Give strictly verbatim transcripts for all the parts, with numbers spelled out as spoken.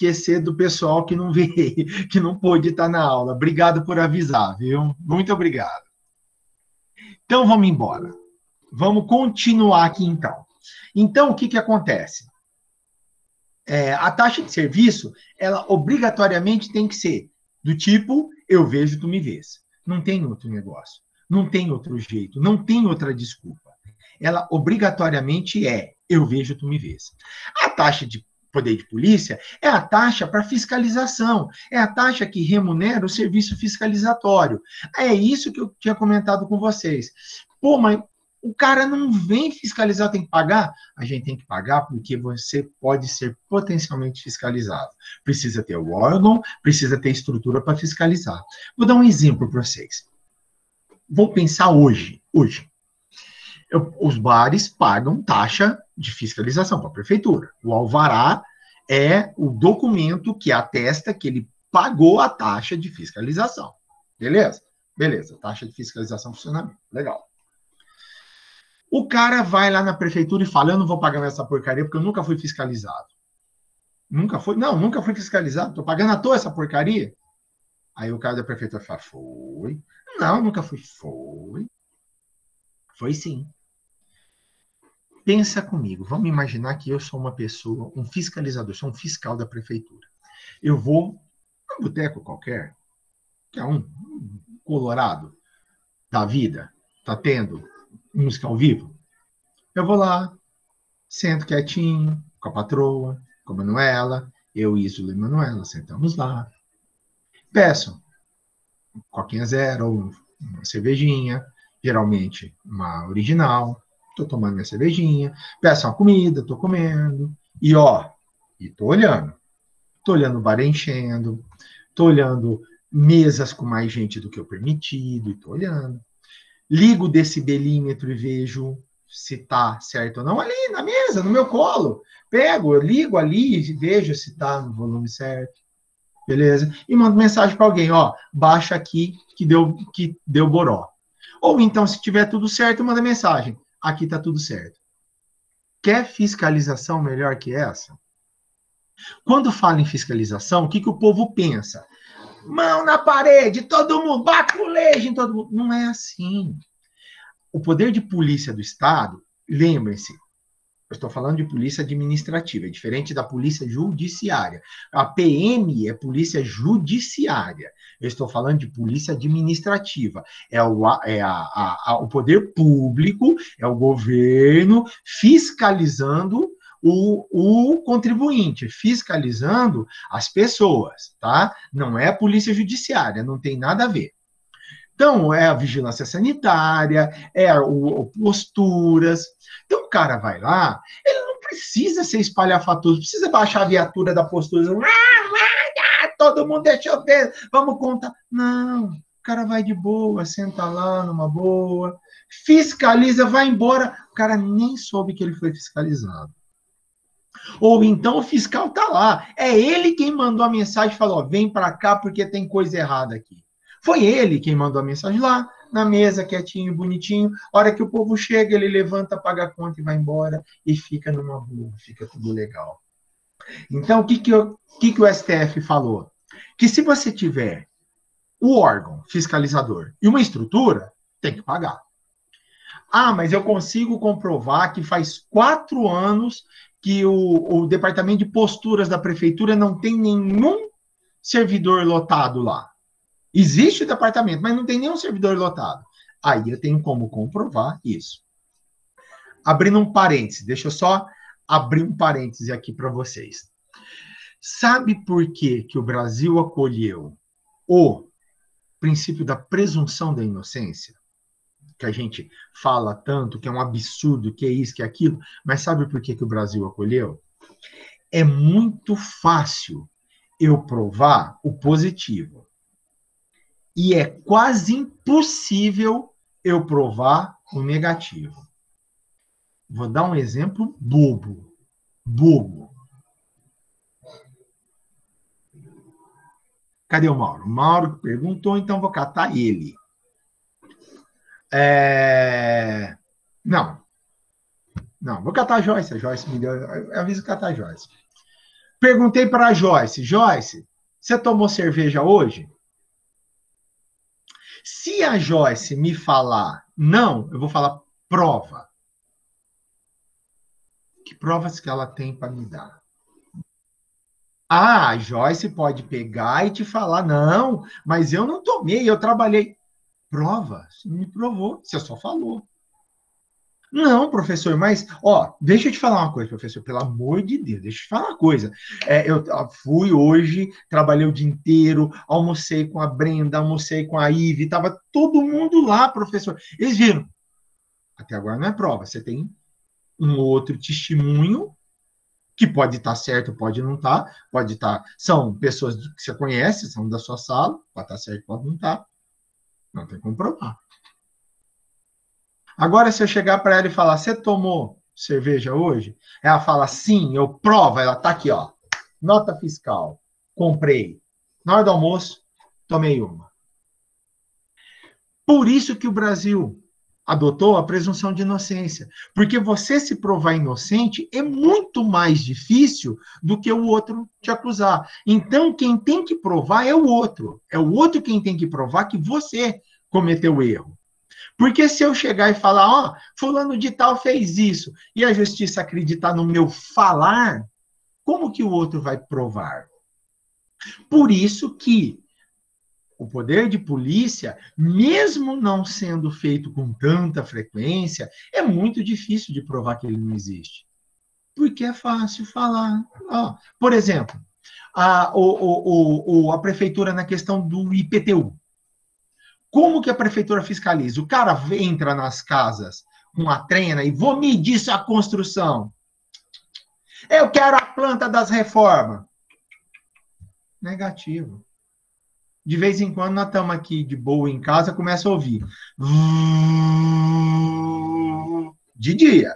esquecer do pessoal que não veio, que não pôde estar na aula. Obrigado por avisar, viu? Muito obrigado. Então, vamos embora. Vamos continuar aqui, então. Então, o que, que acontece? É, a taxa de serviço, ela obrigatoriamente tem que ser do tipo, eu vejo, tu me vês. Não tem outro negócio. Não tem outro jeito. Não tem outra desculpa. Ela obrigatoriamente é, eu vejo, tu me vês. A taxa de poder de polícia é a taxa para fiscalização. É a taxa que remunera o serviço fiscalizatório. É isso que eu tinha comentado com vocês. Pô, mas o cara não vem fiscalizar, tem que pagar? A gente tem que pagar porque você pode ser potencialmente fiscalizado. Precisa ter o órgão, precisa ter estrutura para fiscalizar. Vou dar um exemplo para vocês. Vou pensar hoje. Hoje. Eu, os bares pagam taxa de fiscalização para a prefeitura. O alvará é o documento que atesta que ele pagou a taxa de fiscalização. Beleza? Beleza. Taxa de fiscalização funcionamento. Legal. O cara vai lá na prefeitura e fala, eu não vou pagar essa porcaria porque eu nunca fui fiscalizado. Nunca foi? Não, nunca fui fiscalizado. Estou pagando à toa essa porcaria. Aí o cara da prefeitura fala, foi. Não, nunca fui. Foi. Foi sim. Pensa comigo. Vamos imaginar que eu sou uma pessoa, um fiscalizador, sou um fiscal da prefeitura. Eu vou num boteco qualquer, que é um, um colorado da vida, tá tendo música ao vivo, eu vou lá, sento quietinho, com a patroa, com a Manuela, eu, Isula e Manuela, sentamos lá, peço coquinha zero, ou uma cervejinha, geralmente uma original, tô tomando minha cervejinha, peço uma comida, tô comendo, e ó, e tô olhando, tô olhando o bar enchendo, tô olhando mesas com mais gente do que o permitido, e tô olhando. Ligo o decibelímetro e vejo se está certo ou não. Ali na mesa, no meu colo. Pego, eu ligo ali e vejo se está no volume certo. Beleza? E mando mensagem para alguém, ó, baixa aqui que deu, que deu boró. Ou então, se tiver tudo certo, manda mensagem. Aqui está tudo certo. Quer fiscalização melhor que essa? Quando fala em fiscalização, o que, que o povo pensa? Mão na parede, todo mundo, baculejo em todo mundo. Não é assim. O poder de polícia do Estado, lembrem-se, eu estou falando de polícia administrativa, é diferente da polícia judiciária. A P M é polícia judiciária. Eu estou falando de polícia administrativa. É o, é a, a, a, o poder público, é o governo fiscalizando O, o contribuinte, fiscalizando as pessoas, tá? Não é a polícia judiciária, não tem nada a ver. Então, é a vigilância sanitária, é o, o posturas. Então, o cara vai lá, ele não precisa ser espalhafatoso, precisa baixar a viatura da postura, todo mundo deixa eu ver, vamos contar. Não, o cara vai de boa, senta lá numa boa, fiscaliza, vai embora, o cara nem soube que ele foi fiscalizado. Ou então o fiscal está lá. É ele quem mandou a mensagem e falou, vem para cá porque tem coisa errada aqui. Foi ele quem mandou a mensagem lá, na mesa, quietinho, bonitinho. A hora que o povo chega, ele levanta, paga a conta e vai embora. E fica numa boa, fica tudo legal. Então, o que, que, eu, que, que o S T F falou? Que se você tiver o órgão fiscalizador e uma estrutura, tem que pagar. Ah, mas eu consigo comprovar que faz quatro anos que o, o departamento de posturas da prefeitura não tem nenhum servidor lotado lá. Existe o departamento, mas não tem nenhum servidor lotado. Aí eu tenho como comprovar isso. Abrindo um parêntese, deixa eu só abrir um parêntese aqui para vocês. Sabe por que, que o Brasil acolheu o princípio da presunção da inocência? Que a gente fala tanto, que é um absurdo, que é isso, que é aquilo, mas sabe por que, que o Brasil acolheu? É muito fácil eu provar o positivo. E é quase impossível eu provar o negativo. Vou dar um exemplo bobo. Bobo. Cadê o Mauro? O Mauro perguntou, então vou catar ele. É... Não. Não, vou catar a Joyce. A Joyce me deu... Eu aviso catar a Joyce. Perguntei para a Joyce, Joyce, você tomou cerveja hoje? Se a Joyce me falar não, eu vou falar prova. Que provas que ela tem para me dar? Ah, a Joyce pode pegar e te falar, não, mas eu não tomei, eu trabalhei. Prova, você não me provou, você só falou. Não, professor, mas, ó, deixa eu te falar uma coisa, professor, pelo amor de Deus, deixa eu te falar uma coisa. É, eu fui hoje, trabalhei o dia inteiro, almocei com a Brenda, almocei com a Ive, estava todo mundo lá, professor. Eles viram. Até agora não é prova, você tem um outro testemunho, que pode estar certo, pode não estar, pode estar, são pessoas que você conhece, são da sua sala, pode estar certo, pode não estar, não tem como provar. Agora, se eu chegar para ela e falar, você tomou cerveja hoje? Ela fala, sim, eu provo, ela tá aqui, ó, nota fiscal, comprei. Na hora do almoço, tomei uma. Por isso que o Brasil adotou a presunção de inocência, porque você se provar inocente é muito mais difícil do que o outro te acusar. Então, quem tem que provar é o outro. É o outro quem tem que provar que você cometeu o erro. Porque se eu chegar e falar, ó, oh, fulano de tal fez isso, e a justiça acreditar no meu falar, como que o outro vai provar? Por isso que o poder de polícia, mesmo não sendo feito com tanta frequência, é muito difícil de provar que ele não existe. Porque é fácil falar. Ó, por exemplo, a, o, o, o, a prefeitura na questão do I P T U. Como que a prefeitura fiscaliza? O cara entra nas casas com a trena e vou medir a construção. Eu quero a planta das reformas. Negativo. De vez em quando, nós estamos aqui de boa em casa, começa a ouvir. De dia.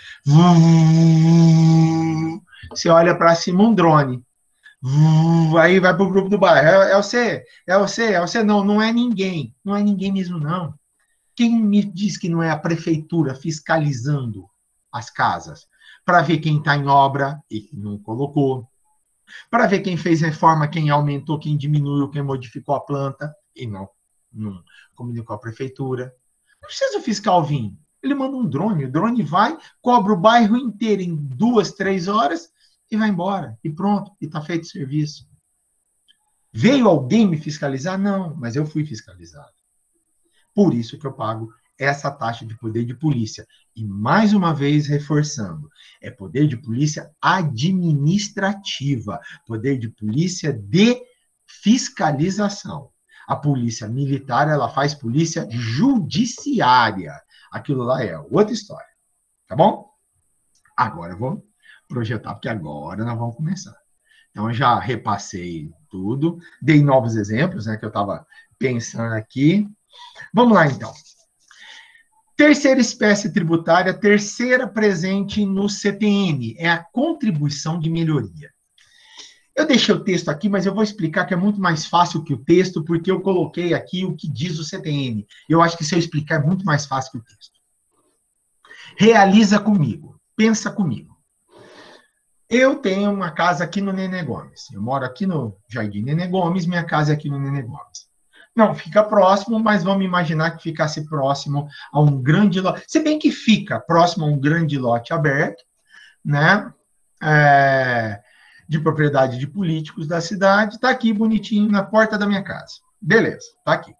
Você olha para cima, um drone. Aí vai para o grupo do bairro. É, é você, é você, é você. Não, não é ninguém. Não é ninguém mesmo, não. Quem me diz que não é a prefeitura fiscalizando as casas? Para ver quem está em obra e não colocou. Para ver quem fez reforma, quem aumentou, quem diminuiu, quem modificou a planta, e não, não comunicou a prefeitura. Não precisa o fiscal vir. Ele manda um drone, o drone vai, cobra o bairro inteiro em duas, três horas e vai embora. E pronto, e está feito o serviço. Veio alguém me fiscalizar? Não, mas eu fui fiscalizado. Por isso que eu pago essa taxa de poder de polícia. E, mais uma vez, reforçando, é poder de polícia administrativa, poder de polícia de fiscalização. A polícia militar, ela faz polícia judiciária. Aquilo lá é outra história. Tá bom? Agora eu vou projetar, porque agora nós vamos começar. Então, eu já repassei tudo, dei novos exemplos, né, que eu estava pensando aqui. Vamos lá, então. Terceira espécie tributária, terceira presente no C T N, é a contribuição de melhoria. Eu deixei o texto aqui, mas eu vou explicar que é muito mais fácil que o texto, porque eu coloquei aqui o que diz o C T N. Eu acho que se eu explicar é muito mais fácil que o texto. Realiza comigo, pensa comigo. Eu tenho uma casa aqui no Nenê Gomes. Eu moro aqui no Jardim Nenê Gomes, minha casa é aqui no Nenê Gomes. Não, fica próximo, mas vamos imaginar que ficasse próximo a um grande lote. Se bem que fica próximo a um grande lote aberto, né? É, de propriedade de políticos da cidade, está aqui bonitinho na porta da minha casa. Beleza, está aqui.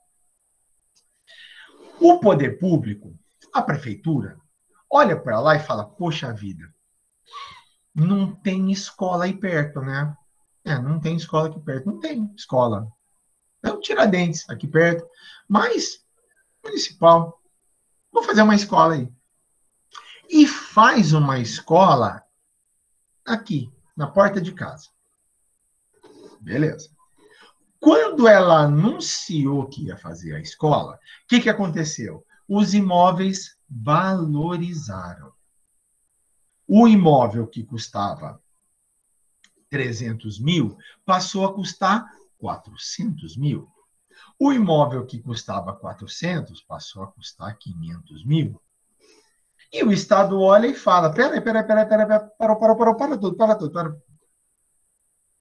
O poder público, a prefeitura, olha para lá e fala, poxa vida, não tem escola aí perto, né? É, não tem escola aqui perto. Não tem escola. É o Tiradentes, aqui perto. Mas, municipal. Vou fazer uma escola aí. E faz uma escola aqui, na porta de casa. Beleza. Quando ela anunciou que ia fazer a escola, o que, que aconteceu? Os imóveis valorizaram. O imóvel que custava trezentos mil passou a custar quatrocentos mil. O imóvel que custava quatrocentos passou a custar quinhentos mil. E o Estado olha e fala, peraí, peraí, peraí, peraí, parou, parou, parou, para tudo, para tudo, para.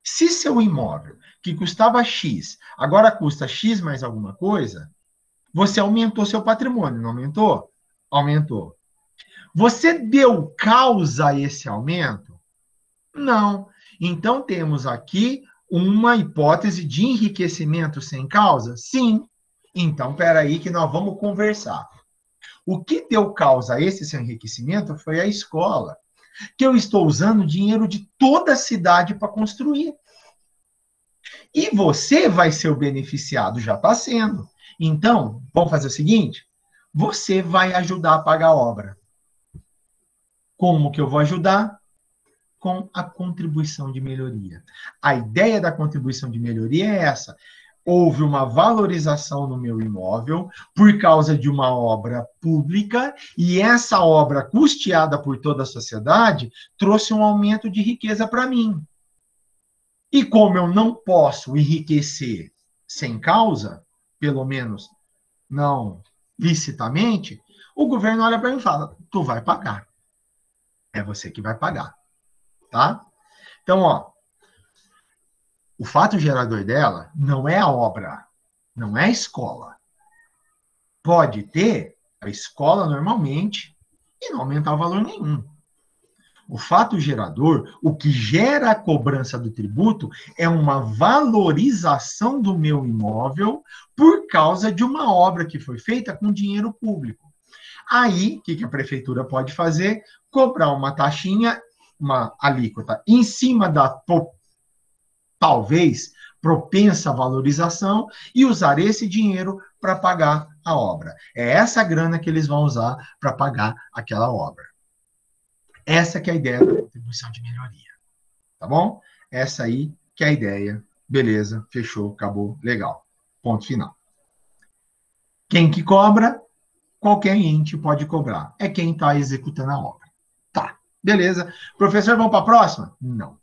Se seu imóvel, que custava X, agora custa X mais alguma coisa, você aumentou seu patrimônio, não aumentou? Aumentou. Você deu causa a esse aumento? Não. Então, temos aqui uma hipótese de enriquecimento sem causa? Sim. Então, espera aí que nós vamos conversar. O que deu causa a esse seu enriquecimento foi a escola, que eu estou usando dinheiro de toda a cidade para construir. E você vai ser o beneficiado, já está sendo. Então, vamos fazer o seguinte? Você vai ajudar a pagar a obra. Como que eu vou ajudar? Com a contribuição de melhoria. A ideia da contribuição de melhoria é essa. Houve uma valorização no meu imóvel por causa de uma obra pública e essa obra custeada por toda a sociedade trouxe um aumento de riqueza para mim. E como eu não posso enriquecer sem causa, pelo menos não licitamente, o governo olha para mim e fala, tu vai pagar. É você que vai pagar. Tá? Então, ó, o fato gerador dela não é a obra, não é a escola. Pode ter a escola normalmente e não aumentar o valor nenhum. O fato gerador, o que gera a cobrança do tributo, é uma valorização do meu imóvel por causa de uma obra que foi feita com dinheiro público. Aí, o que, que a prefeitura pode fazer? Cobrar uma taxinha, uma alíquota em cima da, talvez, propensa valorização e usar esse dinheiro para pagar a obra. É essa grana que eles vão usar para pagar aquela obra. Essa que é a ideia da contribuição de melhoria. Tá bom? Essa aí que é a ideia. Beleza, fechou, acabou, legal. Ponto final. Quem que cobra? Qualquer ente pode cobrar. É quem está executando a obra. Tá, beleza. Professor, vamos para a próxima? Não.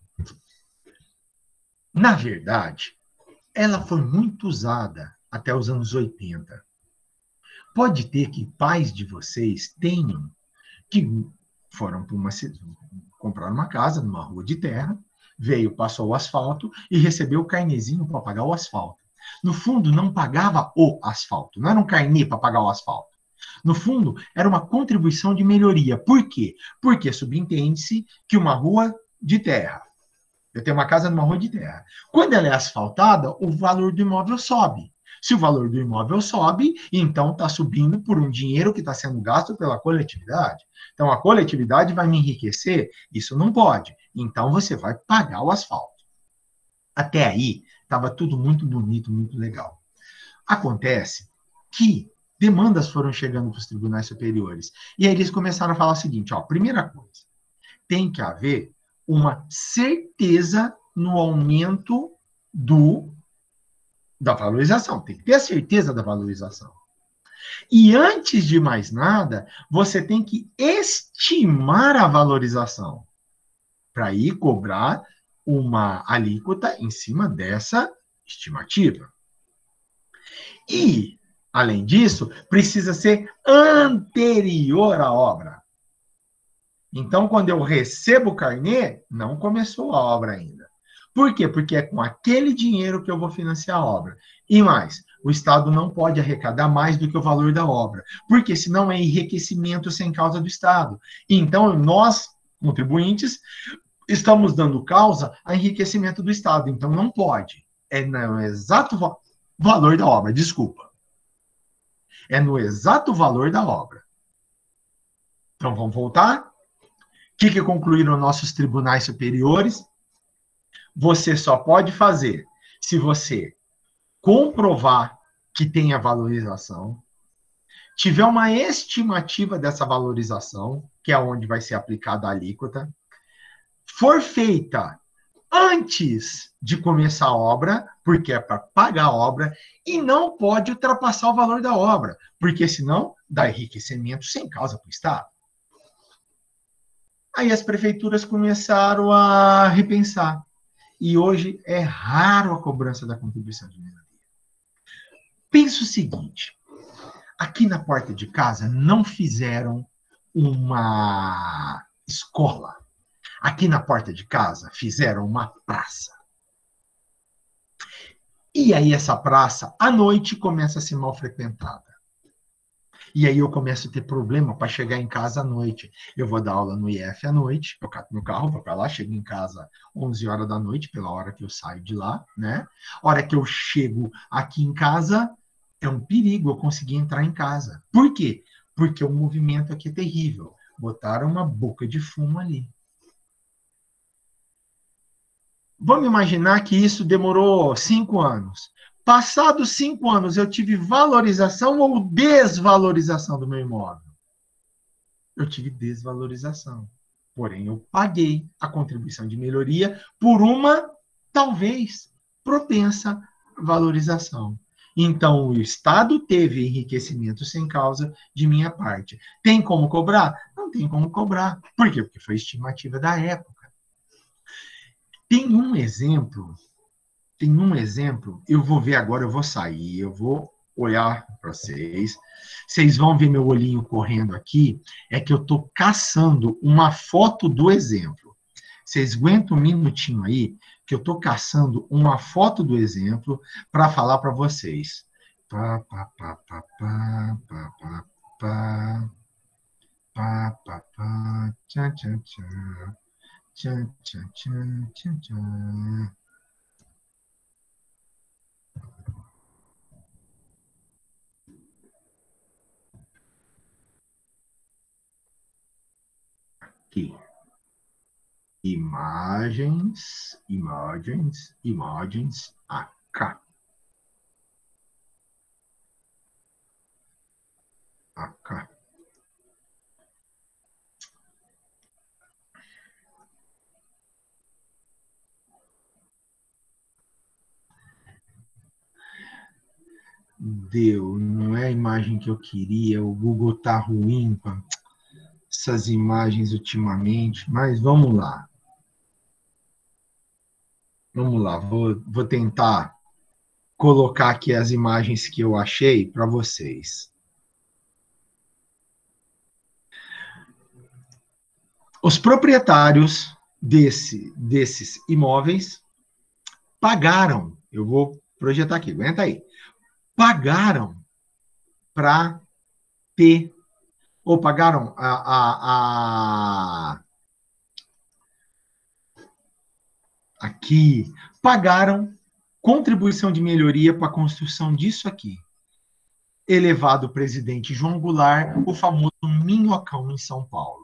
Na verdade, ela foi muito usada até os anos oitenta. Pode ter que pais de vocês tenham que foram para uma comprar uma casa numa rua de terra, veio, passou o asfalto e recebeu o carnezinho para pagar o asfalto. No fundo, não pagava o asfalto, não era um carnê para pagar o asfalto. No fundo, era uma contribuição de melhoria. Por quê? Porque subentende-se que uma rua de terra, eu tenho uma casa numa rua de terra, quando ela é asfaltada, o valor do imóvel sobe. Se o valor do imóvel sobe, então está subindo por um dinheiro que está sendo gasto pela coletividade. Então, a coletividade vai me enriquecer? Isso não pode. Então, você vai pagar o asfalto. Até aí, estava tudo muito bonito, muito legal. Acontece que demandas foram chegando para os tribunais superiores. E aí eles começaram a falar o seguinte, ó, primeira coisa, tem que haver uma certeza no aumento do, da valorização. Tem que ter a certeza da valorização. E antes de mais nada, você tem que estimar a valorização para ir cobrar uma alíquota em cima dessa estimativa. E, além disso, precisa ser anterior à obra. Então, quando eu recebo o carnê, não começou a obra ainda. Por quê? Porque é com aquele dinheiro que eu vou financiar a obra. E mais, o Estado não pode arrecadar mais do que o valor da obra, porque senão é enriquecimento sem causa do Estado. Então, nós, contribuintes, estamos dando causa a enriquecimento do Estado. Então, não pode. É no exato valor da obra, desculpa. É no exato valor da obra. Então, vamos voltar? O que, que concluíram nossos tribunais superiores? Você só pode fazer se você comprovar que tem a valorização, tiver uma estimativa dessa valorização, que é onde vai ser aplicada a alíquota, for feita antes de começar a obra, porque é para pagar a obra, e não pode ultrapassar o valor da obra, porque senão dá enriquecimento sem causa para o Estado. Aí as prefeituras começaram a repensar. E hoje é raro a cobrança da contribuição de melhoria. Pensa o seguinte, aqui na porta de casa não fizeram uma escola. Aqui na porta de casa fizeram uma praça. E aí essa praça, à noite, começa a ser mal frequentada. E aí eu começo a ter problema para chegar em casa à noite. Eu vou dar aula no I F à noite, eu cato meu carro, vou para lá, chego em casa onze horas da noite, pela hora que eu saio de lá, né? A hora que eu chego aqui em casa, é um perigo eu conseguir entrar em casa. Por quê? Porque o movimento aqui é terrível. Botaram uma boca de fumo ali. Vamos imaginar que isso demorou cinco anos. Passados cinco anos, eu tive valorização ou desvalorização do meu imóvel? Eu tive desvalorização. Porém, eu paguei a contribuição de melhoria por uma, talvez, propensa valorização. Então, o Estado teve enriquecimento sem causa de minha parte. Tem como cobrar? Não tem como cobrar. Por quê? Porque foi estimativa da época. Tem um exemplo, tem um exemplo, eu vou ver agora, eu vou sair, eu vou olhar para vocês. Vocês vão ver meu olhinho correndo aqui, é que eu estou caçando uma foto do exemplo. Vocês aguentam um minutinho aí, que eu estou caçando uma foto do exemplo para falar para vocês. Pá, pá, pá, pá, pá, pá, pá, pá, pá, pá, pá, tchan, tchan, tchan, tchan, tchan, tchan, tchan, tchan. Aqui. Imagens, imagens, imagens, acá. Acá. Deu, não é a imagem que eu queria, o Google tá ruim com essas imagens ultimamente, mas vamos lá. Vamos lá, vou, vou tentar colocar aqui as imagens que eu achei para vocês. Os proprietários desse, desses imóveis pagaram, eu vou projetar aqui, aguenta aí, pagaram para ter, ou pagaram a, a, a aqui, pagaram contribuição de melhoria para a construção disso aqui. Elevado presidente João Goulart, o famoso Minhocão em São Paulo.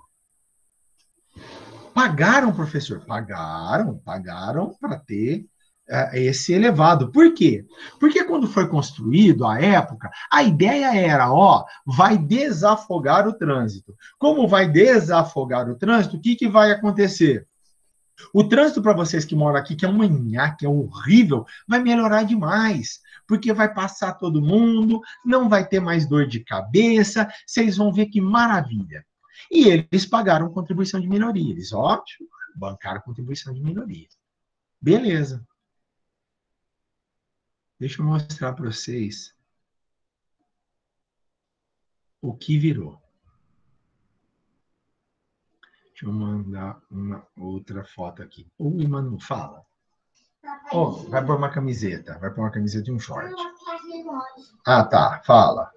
Pagaram, professor? Pagaram, pagaram para ter uh, esse elevado. Por quê? Porque quando foi construído, à época, a ideia era, ó, vai desafogar o trânsito. Como vai desafogar o trânsito, o que, que vai acontecer? O trânsito para vocês que moram aqui, que é um manhaque, é horrível, vai melhorar demais, porque vai passar todo mundo, não vai ter mais dor de cabeça, vocês vão ver que maravilha. E eles pagaram contribuição de melhoria, eles, ótimo, bancaram contribuição de melhoria. Beleza. Deixa eu mostrar para vocês o que virou. Deixa eu mandar uma outra foto aqui. Oi, Manu, fala. Oh, vai pôr uma camiseta. Vai pôr uma camiseta e um short. Ah, tá. Fala.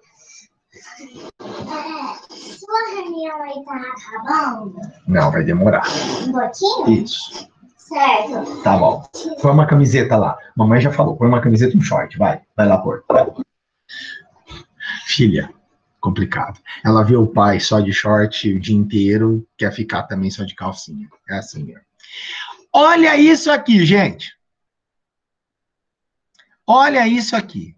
É, sua reunião aí tá acabando? Não, vai demorar. Um pouquinho? Isso. Certo. Tá bom. Põe uma camiseta lá. Mamãe já falou. Põe uma camiseta e um short. Vai. Vai lá pôr. Filha, complicado. Ela vê o pai só de short o dia inteiro, quer ficar também só de calcinha. É assim mesmo. Olha isso aqui, gente. Olha isso aqui.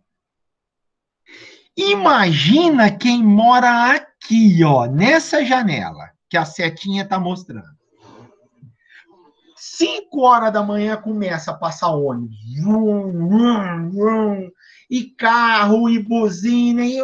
Imagina quem mora aqui, ó, nessa janela, que a setinha está mostrando. Cinco horas da manhã começa a passar ônibus. Vrum, vrum, vrum, e carro, e buzina, e...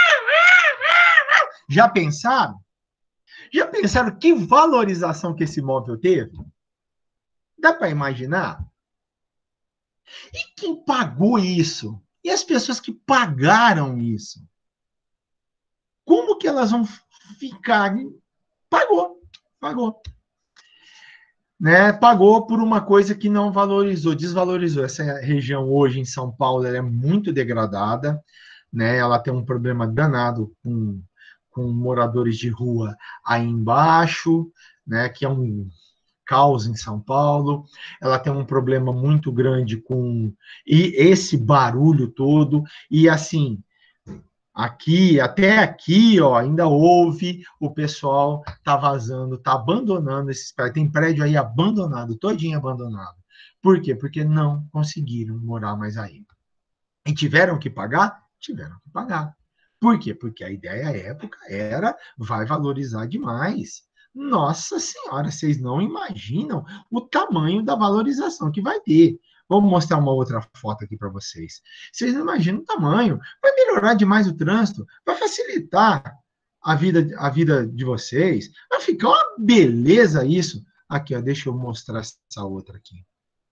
Já pensaram? Já pensaram que valorização que esse imóvel teve? Dá para imaginar? E quem pagou isso? E as pessoas que pagaram isso? Como que elas vão ficar? Pagou, pagou. né, pagou por uma coisa que não valorizou, desvalorizou. Essa região hoje em São Paulo ela é muito degradada, né, ela tem um problema danado com, com moradores de rua aí embaixo, né, que é um caos em São Paulo. Ela tem um problema muito grande com e esse barulho todo, e assim, aqui, até aqui, ó, ainda houve, o pessoal tá vazando, tá abandonando esses prédios. Tem prédio aí abandonado, todinho abandonado. Por quê? Porque não conseguiram morar mais aí. E tiveram que pagar? Tiveram que pagar. Por quê? Porque a ideia à época era, vai valorizar demais. Nossa Senhora, vocês não imaginam o tamanho da valorização que vai ter. Vamos mostrar uma outra foto aqui para vocês. Vocês não imaginam o tamanho. Vai melhorar demais o trânsito, vai facilitar a vida, a vida de vocês. Vai ficar uma beleza isso. Aqui, ó, deixa eu mostrar essa outra aqui.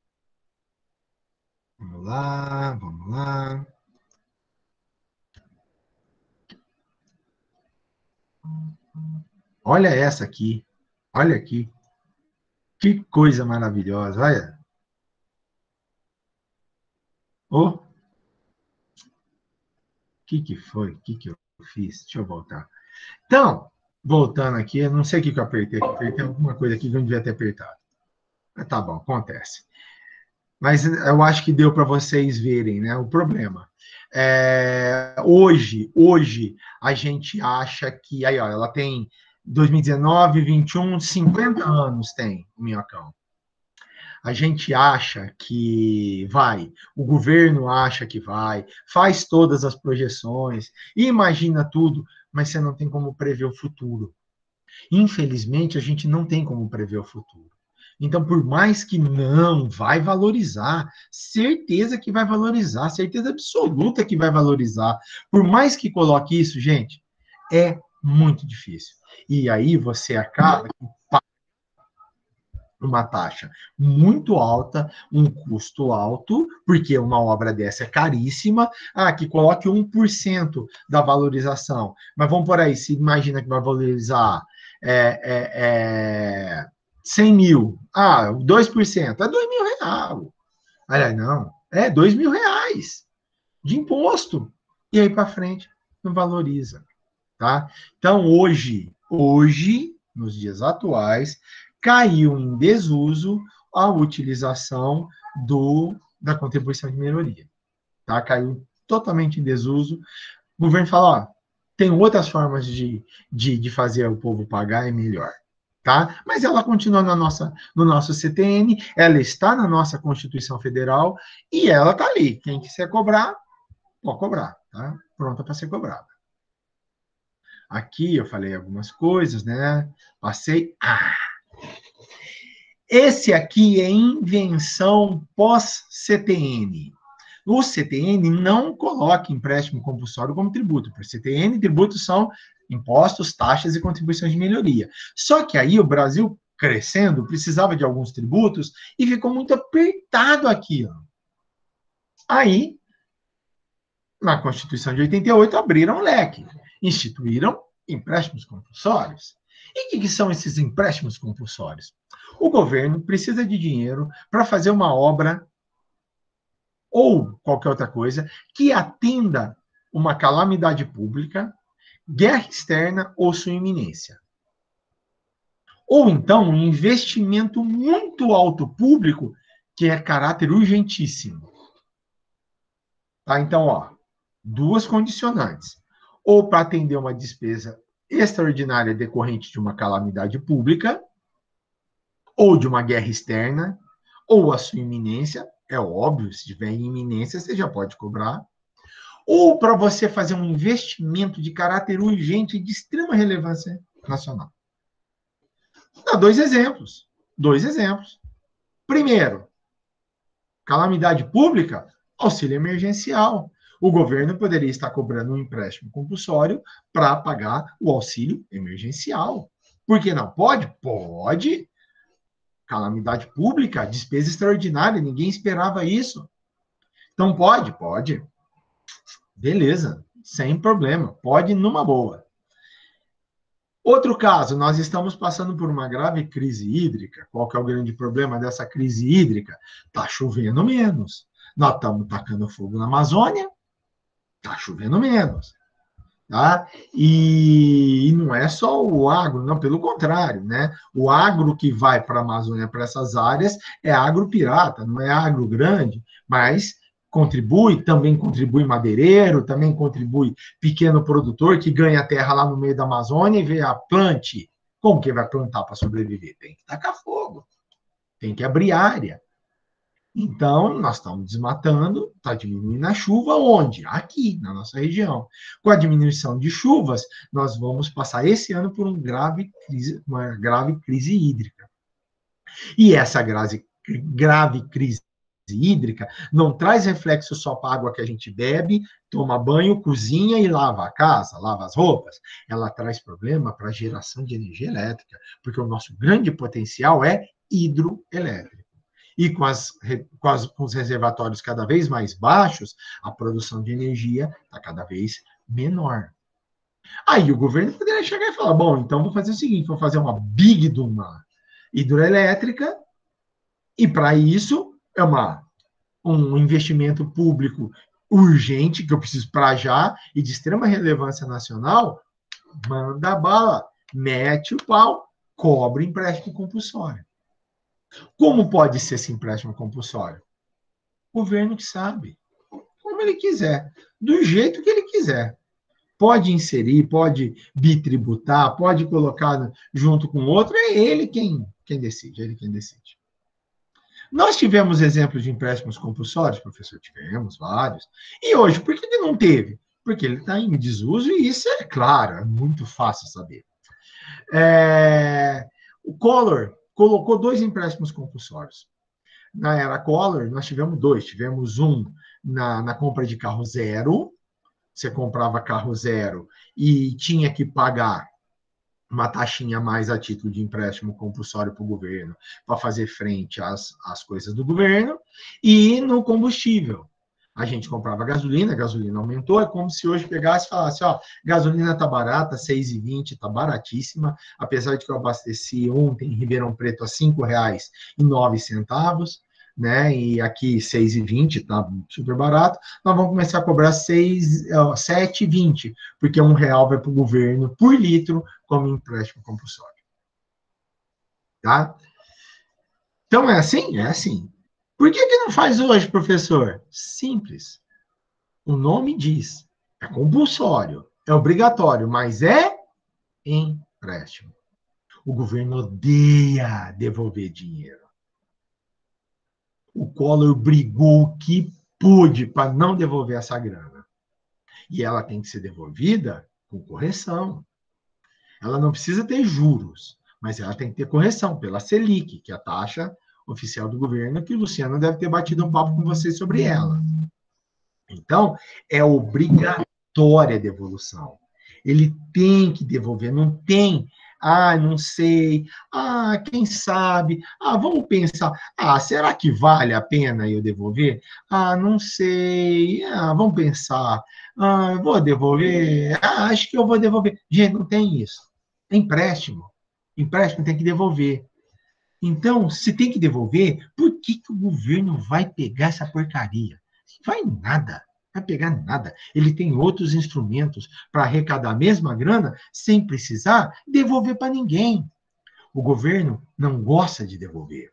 Vamos lá, vamos lá. Olha essa aqui. Olha aqui. Que coisa maravilhosa. Olha. Oh, o que, que foi? O que, que eu fiz? Deixa eu voltar. Então, voltando aqui, eu não sei o que, que eu apertei. Apertei alguma coisa aqui que eu não devia ter apertado. Mas tá bom, acontece. Mas eu acho que deu para vocês verem, né, o problema. É, hoje, hoje, a gente acha que... Aí, ó, ela tem dois mil e dezenove, vinte e um, cinquenta anos tem o Minhocão. A gente acha que vai, o governo acha que vai, faz todas as projeções, imagina tudo, mas você não tem como prever o futuro. Infelizmente, a gente não tem como prever o futuro. Então, por mais que não, vai valorizar, certeza que vai valorizar, certeza absoluta que vai valorizar. Por mais que coloque isso, gente, é muito difícil. E aí você acaba uma taxa muito alta, um custo alto, porque uma obra dessa é caríssima, ah, que coloque um por cento da valorização, mas vamos por aí, se imagina que vai valorizar é, é, é, cem mil, ah, dois por cento, é dois mil reais, olha, não, é dois mil reais de imposto, e aí para frente não valoriza, tá? Então, hoje, hoje, nos dias atuais, caiu em desuso a utilização do, da contribuição de melhoria. Tá? Caiu totalmente em desuso. O governo fala, ó, tem outras formas de, de, de fazer o povo pagar, é melhor. Tá? Mas ela continua na nossa, no nosso C T N, ela está na nossa Constituição Federal e ela está ali. Quem quiser cobrar, pode cobrar. Tá? Pronta para ser cobrada. Aqui eu falei algumas coisas, né? Passei. Ah! Esse aqui é invenção pós-C T N. O C T N não coloca empréstimo compulsório como tributo. Para o C T N, tributos são impostos, taxas e contribuições de melhoria. Só que aí o Brasil, crescendo, precisava de alguns tributos e ficou muito apertado aqui. Ó. Aí, na Constituição de oitenta e oito, abriram o leque, instituíram empréstimos compulsórios. E o que, que são esses empréstimos compulsórios? O governo precisa de dinheiro para fazer uma obra ou qualquer outra coisa que atenda uma calamidade pública, guerra externa ou sua iminência. Ou então um investimento muito alto público que é caráter urgentíssimo. Tá? Então, ó, duas condicionantes. Ou para atender uma despesa extraordinária decorrente de uma calamidade pública, ou de uma guerra externa, ou a sua iminência, é óbvio, se tiver em iminência, você já pode cobrar, ou para você fazer um investimento de caráter urgente e de extrema relevância nacional. Dá dois exemplos. Dois exemplos. Primeiro, calamidade pública, auxílio emergencial. O governo poderia estar cobrando um empréstimo compulsório para pagar o auxílio emergencial. Por que não? Pode? Pode. Calamidade pública, despesa extraordinária, ninguém esperava isso. Então pode? Pode. Beleza, sem problema, pode numa boa. Outro caso, nós estamos passando por uma grave crise hídrica. Qual que é o grande problema dessa crise hídrica? Está chovendo menos. Nós estamos tacando fogo na Amazônia, está chovendo menos. Tá? E, e não é só o agro, não, pelo contrário, né? O agro que vai para a Amazônia, para essas áreas, é agro pirata, não é agro grande, mas contribui, também contribui madeireiro, também contribui pequeno produtor que ganha terra lá no meio da Amazônia e vê a plante. Como que vai plantar para sobreviver? Tem que tacar fogo, tem que abrir área. Então, nós estamos desmatando, está diminuindo a chuva onde? Aqui, na nossa região. Com a diminuição de chuvas, nós vamos passar esse ano por um grave crise, uma grave crise hídrica. E essa grave, grave crise hídrica não traz reflexo só para a água que a gente bebe, toma banho, cozinha e lava a casa, lava as roupas. Ela traz problema para a geração de energia elétrica, porque o nosso grande potencial é hidroelétrico. E com, as, com, as, com os reservatórios cada vez mais baixos, a produção de energia está cada vez menor. Aí o governo poderia chegar e falar, bom, então vou fazer o seguinte, vou fazer uma big de uma hidroelétrica, e para isso é uma, um investimento público urgente, que eu preciso para já, e de extrema relevância nacional, manda a bala, mete o pau, cobre empréstimo compulsório. Como pode ser esse empréstimo compulsório? O governo que sabe. Como ele quiser. Do jeito que ele quiser. Pode inserir, pode bitributar, pode colocar junto com outro. É ele quem, quem decide. É ele quem decide. Nós tivemos exemplos de empréstimos compulsórios, professor? Tivemos vários. E hoje, por que ele não teve? Porque ele está em desuso e isso é claro, é muito fácil saber. É... O Collor colocou dois empréstimos compulsórios. Na era Collor, nós tivemos dois. Tivemos um na, na compra de carro zero. Você comprava carro zero e tinha que pagar uma taxinha a mais a título de empréstimo compulsório para o governo, para fazer frente às, às coisas do governo. E no combustível. A gente comprava gasolina, a gasolina aumentou, é como se hoje pegasse e falasse, ó, gasolina está barata, seis reais e vinte centavos, está baratíssima, apesar de que eu abasteci ontem em Ribeirão Preto a cinco reais e nove centavos, né, e aqui seis reais e vinte centavos, está super barato, nós vamos começar a cobrar sete reais e vinte centavos, porque um real vai para o governo por litro como empréstimo compulsório. Tá? Então é assim? É assim. Por que que não faz hoje, professor? Simples. O nome diz, é compulsório, é obrigatório, mas é empréstimo. O governo odeia devolver dinheiro. O Collor brigou o que pôde para não devolver essa grana. E ela tem que ser devolvida com correção. Ela não precisa ter juros, mas ela tem que ter correção pela Selic, que é a taxa oficial do governo, que o Luciano deve ter batido um papo com vocês sobre ela. Então, é obrigatória a devolução. Ele tem que devolver, não tem, ah, não sei, ah, quem sabe, ah, vamos pensar, ah, será que vale a pena eu devolver? Ah, não sei, ah, vamos pensar, ah, eu vou devolver, ah, acho que eu vou devolver. Gente, não tem isso. É empréstimo. Empréstimo tem que devolver. Então, se tem que devolver, por que, que o governo vai pegar essa porcaria? Vai nada, vai pegar nada. Ele tem outros instrumentos para arrecadar a mesma grana sem precisar devolver para ninguém. O governo não gosta de devolver.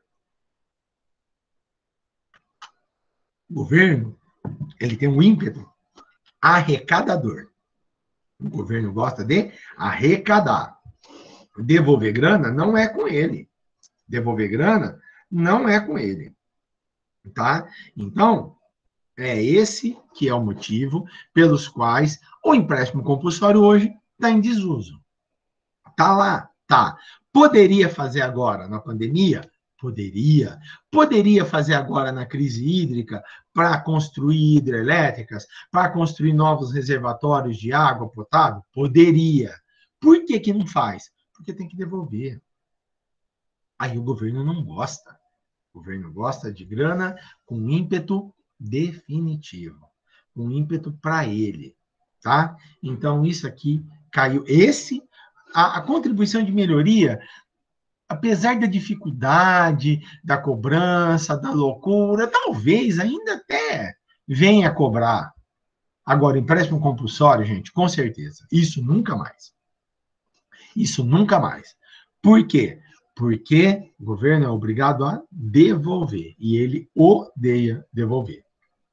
O governo, ele tem um ímpeto arrecadador. O governo gosta de arrecadar. Devolver grana não é com ele. Devolver grana não é com ele. Tá? Então, é esse que é o motivo pelos quais o empréstimo compulsório hoje está em desuso. Está lá, tá. Poderia fazer agora na pandemia? Poderia. Poderia fazer agora na crise hídrica para construir hidrelétricas, para construir novos reservatórios de água potável? Poderia. Por que que não faz? Porque tem que devolver. Aí o governo não gosta. O governo gosta de grana com ímpeto definitivo, com ímpeto para ele, tá? Então, isso aqui caiu. Esse, a, a contribuição de melhoria, apesar da dificuldade, da cobrança, da loucura, talvez ainda até venha a cobrar. Agora, empréstimo compulsório, gente, com certeza, isso nunca mais. Isso nunca mais. Por quê? Porque o governo é obrigado a devolver, e ele odeia devolver.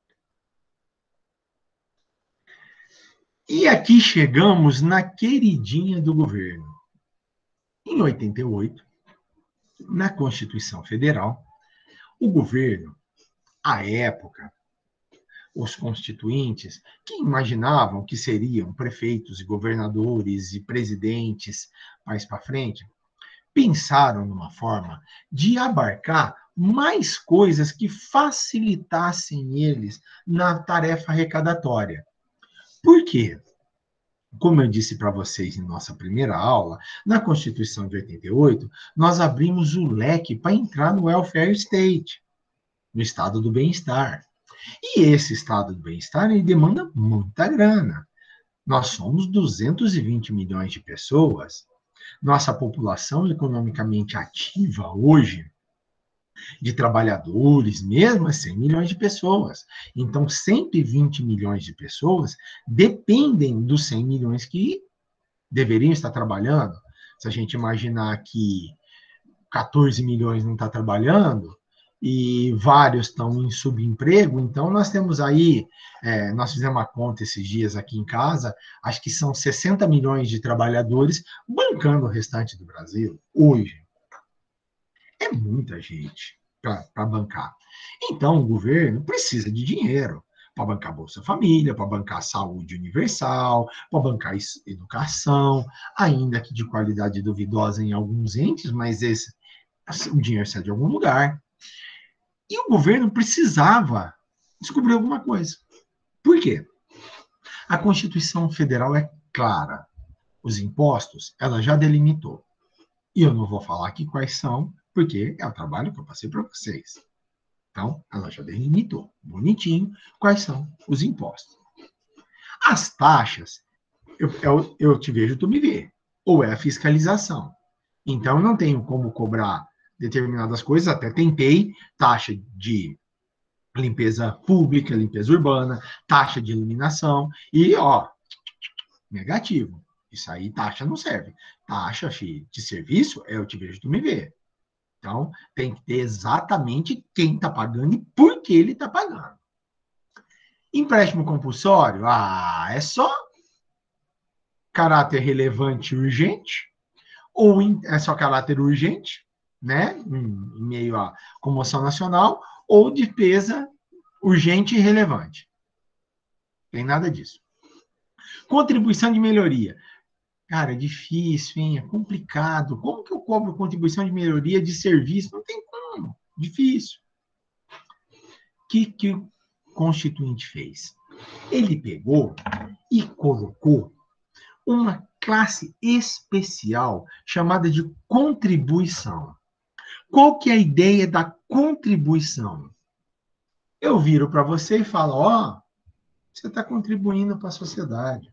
E aqui chegamos na queridinha do governo. Em oitenta e oito, na Constituição Federal, o governo, à época, os constituintes, que imaginavam que seriam prefeitos e governadores e presidentes mais para frente, pensaram numa forma de abarcar mais coisas que facilitassem eles na tarefa arrecadatória. Por quê? Como eu disse para vocês em nossa primeira aula, na Constituição de oitenta e oito, nós abrimos o leque para entrar no welfare state, no estado do bem-estar. E esse estado do bem-estar ele demanda muita grana. Nós somos duzentos e vinte milhões de pessoas. Nossa população economicamente ativa hoje, de trabalhadores mesmo, é cem milhões de pessoas. Então, cento e vinte milhões de pessoas dependem dos cem milhões que deveriam estar trabalhando. Se a gente imaginar que quatorze milhões não estão trabalhando, e vários estão em subemprego, então nós temos aí, é, nós fizemos uma conta esses dias aqui em casa, acho que são sessenta milhões de trabalhadores bancando o restante do Brasil, hoje. É muita gente para bancar. Então, o governo precisa de dinheiro para bancar Bolsa Família, para bancar saúde universal, para bancar educação, ainda que de qualidade duvidosa em alguns entes, mas esse, o dinheiro sai de algum lugar. E o governo precisava descobrir alguma coisa. Por quê? A Constituição Federal é clara. Os impostos, ela já delimitou. E eu não vou falar aqui quais são, porque é o trabalho que eu passei para vocês. Então, ela já delimitou, bonitinho, quais são os impostos. As taxas, eu, eu, eu te vejo, tu me vê. Ou é a fiscalização. Então, eu não tenho como cobrar determinadas coisas, até tentei, taxa de limpeza pública, limpeza urbana, taxa de iluminação, e, ó, negativo. Isso aí, taxa não serve. Taxa de serviço é eu te vejo, tu me vê. Então, tem que ter exatamente quem está pagando e por que ele está pagando. Empréstimo compulsório, ah, é só caráter relevante e urgente, ou é só caráter urgente, né, em meio à comoção nacional, ou despesa urgente e relevante. Tem nada disso. Contribuição de melhoria. Cara, é difícil, hein? É complicado. Como que eu cobro contribuição de melhoria de serviço? Não tem como. Difícil. O que, que o Constituinte fez? Ele pegou e colocou uma classe especial chamada de contribuição. Qual que é a ideia da contribuição? Eu viro para você e falo, ó, oh, você está contribuindo para a sociedade.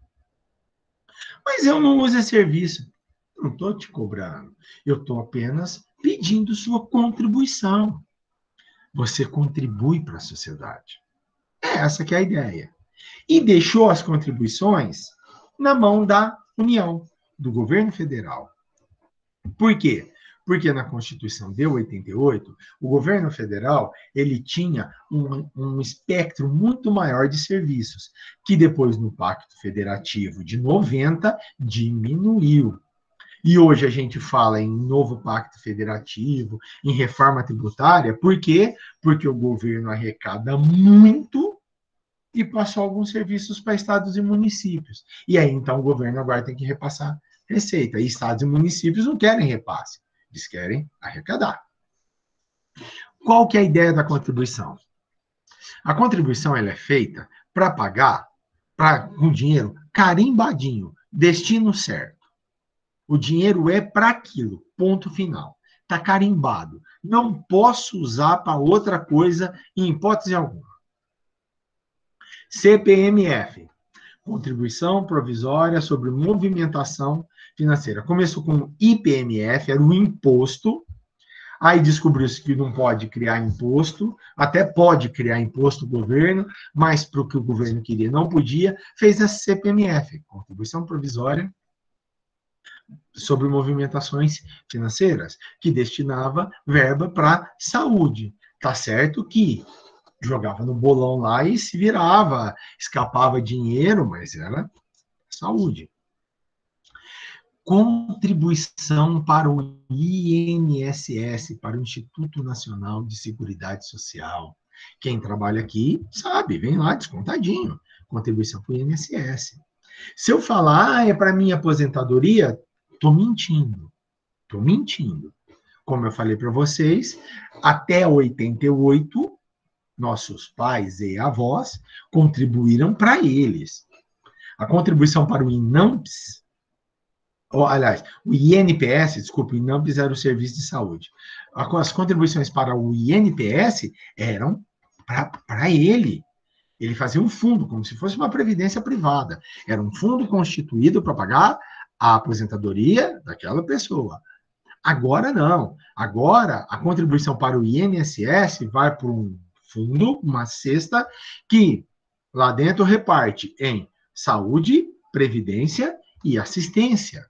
Mas eu não uso esse serviço. Não estou te cobrando. Eu estou apenas pedindo sua contribuição. Você contribui para a sociedade. É essa que é a ideia. E deixou as contribuições na mão da União, do governo federal. Por quê? Porque na Constituição de oitenta e oito, o governo federal ele tinha um, um espectro muito maior de serviços, que depois no Pacto Federativo de noventa diminuiu. E hoje a gente fala em novo Pacto Federativo, em reforma tributária, por quê? Porque o governo arrecada muito e passou alguns serviços para estados e municípios. E aí, então, o governo agora tem que repassar receita. E estados e municípios não querem repasse. Eles querem arrecadar. Qual que é a ideia da contribuição? A contribuição ela é feita para pagar pra, com dinheiro carimbadinho, destino certo. O dinheiro é para aquilo, ponto final. Está carimbado. Não posso usar para outra coisa em hipótese alguma. C P M F, Contribuição Provisória sobre Movimentação financeira. Começou com I P M F, era o imposto. Aí descobriu-se que não pode criar imposto, até pode criar imposto o governo, mas para o que o governo queria não podia, fez a C P M F, Contribuição Provisória sobre Movimentações Financeiras, que destinava verba para saúde. Tá certo que jogava no bolão lá e se virava, escapava dinheiro, mas era saúde. Contribuição para o I N S S, para o Instituto Nacional de Seguridade Social. Quem trabalha aqui sabe, vem lá descontadinho. Contribuição para o I N S S. Se eu falar, ah, é para minha aposentadoria, estou mentindo. Estou mentindo. Como eu falei para vocês, até oitenta e oito, nossos pais e avós contribuíram para eles. A contribuição para o INAMPS, ou, aliás, o I N P S, desculpa, o INAMPS era o Serviço de Saúde. As contribuições para o I N P S eram para ele. Ele fazia um fundo, como se fosse uma previdência privada. Era um fundo constituído para pagar a aposentadoria daquela pessoa. Agora não. Agora, a contribuição para o I N S S vai para um fundo, uma cesta, que lá dentro reparte em saúde, previdência e assistência.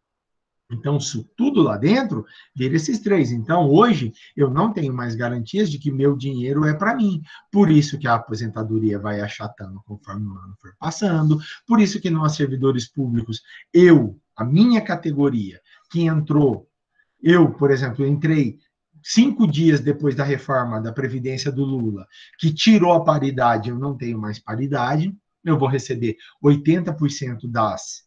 Então, isso tudo lá dentro vira esses três. Então, hoje, eu não tenho mais garantias de que meu dinheiro é para mim. Por isso que a aposentadoria vai achatando conforme o ano for passando. Por isso que nós, servidores públicos, eu, a minha categoria, que entrou, eu, por exemplo, entrei cinco dias depois da reforma da Previdência do Lula, que tirou a paridade, eu não tenho mais paridade, eu vou receber oitenta por cento das...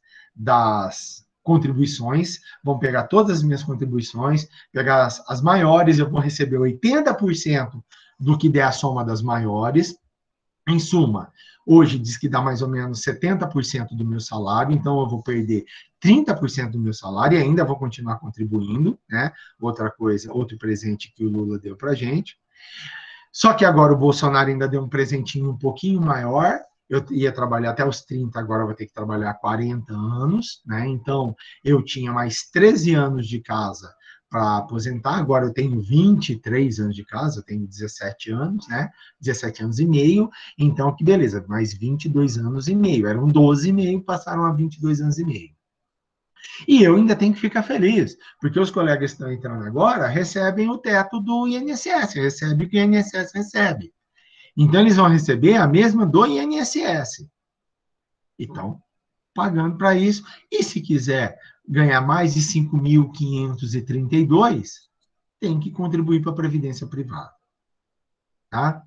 das contribuições, vão pegar todas as minhas contribuições, pegar as, as maiores, eu vou receber oitenta por cento do que der a soma das maiores. Em suma, hoje diz que dá mais ou menos setenta por cento do meu salário, então eu vou perder trinta por cento do meu salário e ainda vou continuar contribuindo, né? Outra coisa, outro presente que o Lula deu pra gente. Só que agora o Bolsonaro ainda deu um presentinho um pouquinho maior. Eu ia trabalhar até os trinta, agora vou ter que trabalhar quarenta anos, né? Então, eu tinha mais treze anos de casa para aposentar, agora eu tenho vinte e três anos de casa, eu tenho dezessete anos, né? dezessete anos e meio, então, que beleza, mais vinte e dois anos e meio, eram doze e meio, passaram a vinte e dois anos e meio. E eu ainda tenho que ficar feliz, porque os colegas que estão entrando agora recebem o teto do I N S S, recebem o que o I N S S recebe. Então, eles vão receber a mesma do I N S S. Então, pagando para isso. E se quiser ganhar mais de cinco mil quinhentos e trinta e dois, tem que contribuir para a Previdência Privada. Tá?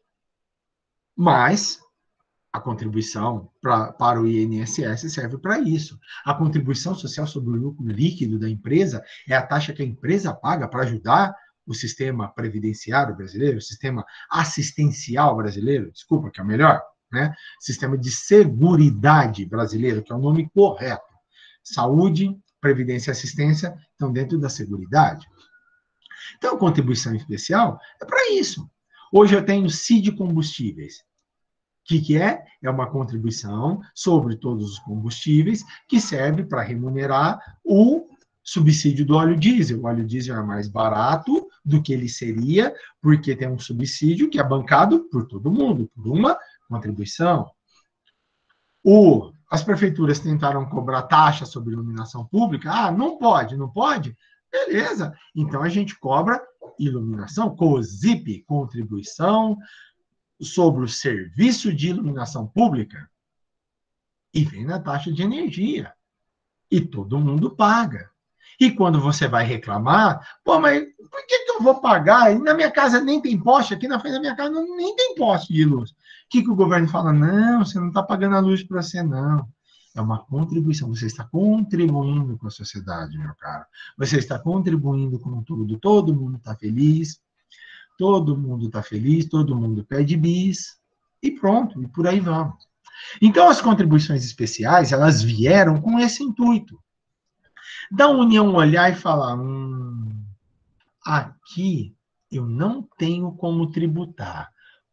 Mas a contribuição pra, para o I N S S serve para isso. A contribuição social sobre o lucro líquido da empresa é a taxa que a empresa paga para ajudar o sistema previdenciário brasileiro, o sistema assistencial brasileiro, desculpa, que é o melhor, né? Sistema de seguridade brasileiro, que é o nome correto. Saúde, previdência e assistência estão dentro da seguridade. Então, a contribuição especial é para isso. Hoje eu tenho C I D Combustíveis. O que, que é? É uma contribuição sobre todos os combustíveis que serve para remunerar o subsídio do óleo diesel. O óleo diesel é mais barato do que ele seria, porque tem um subsídio que é bancado por todo mundo, por uma contribuição. O, as prefeituras tentaram cobrar taxa sobre iluminação pública. Ah, não pode, não pode? Beleza. Então, a gente cobra iluminação, COSIP, contribuição sobre o serviço de iluminação pública, e vem na taxa de energia. E todo mundo paga. E quando você vai reclamar, pô, mas por que, que eu vou pagar? E na minha casa nem tem poste, aqui na frente da minha casa não, nem tem poste de luz. O que, que o governo fala? Não, você não está pagando a luz para você, não. É uma contribuição, você está contribuindo com a sociedade, meu caro. Você está contribuindo com tudo, todo mundo está feliz, todo mundo está feliz, todo mundo pede bis, e pronto, e por aí vamos. Então, as contribuições especiais, elas vieram com esse intuito. Da União olhar e falar, hum, aqui eu não tenho como tributar,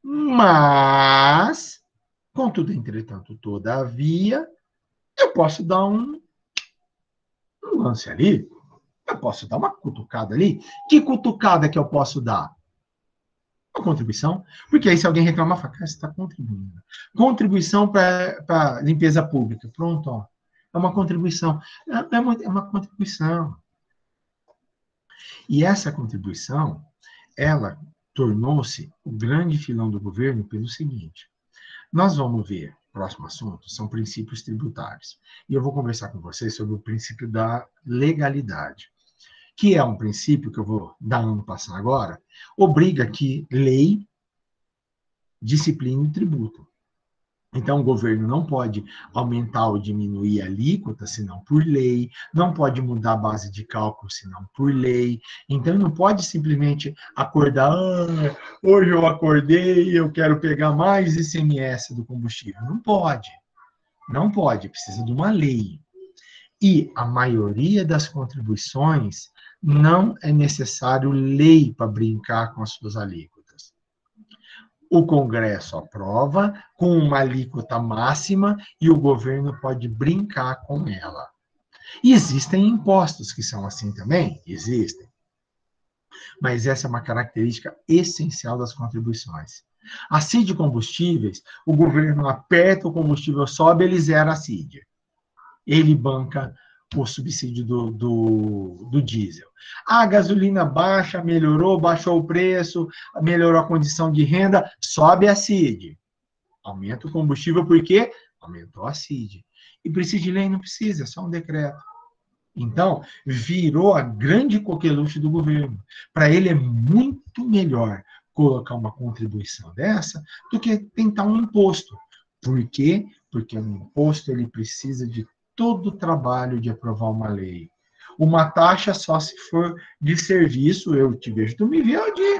mas, contudo, entretanto, todavia, eu posso dar um um lance ali, eu posso dar uma cutucada ali. Que cutucada que eu posso dar? Uma contribuição. Porque aí se alguém reclamar, fala, cara, você está contribuindo. Contribuição para limpeza pública. Pronto, ó. É uma contribuição. É uma, é uma contribuição. E essa contribuição, ela tornou-se o grande filão do governo pelo seguinte. Nós vamos ver, próximo assunto, são princípios tributários. E eu vou conversar com vocês sobre o princípio da legalidade, que é um princípio que eu vou dar ano passar agora, obriga que lei discipline o tributo. Então, o governo não pode aumentar ou diminuir a alíquota, senão por lei, não pode mudar a base de cálculo, senão por lei. Então, não pode simplesmente acordar, ah, hoje eu acordei, eu quero pegar mais I C M S do combustível. Não pode, não pode, precisa de uma lei. E a maioria das contribuições não é necessário lei para brincar com as suas alíquotas. O Congresso aprova com uma alíquota máxima e o governo pode brincar com ela. E existem impostos que são assim também? Existem. Mas essa é uma característica essencial das contribuições. A C I D de combustíveis, o governo aperta o combustível, sobe, ele zera a C I D. Ele banca o subsídio do, do, do diesel. A gasolina baixa, melhorou, baixou o preço, melhorou a condição de renda, sobe a C I D. Aumenta o combustível, por quê? Aumentou a C I D. E precisa de lei? Não precisa, é só um decreto. Então, virou a grande coqueluche do governo. Para ele é muito melhor colocar uma contribuição dessa do que tentar um imposto. Por quê? Porque o imposto ele precisa de todo o trabalho de aprovar uma lei. Uma taxa só se for de serviço, eu te vejo, tu me vê, ou de,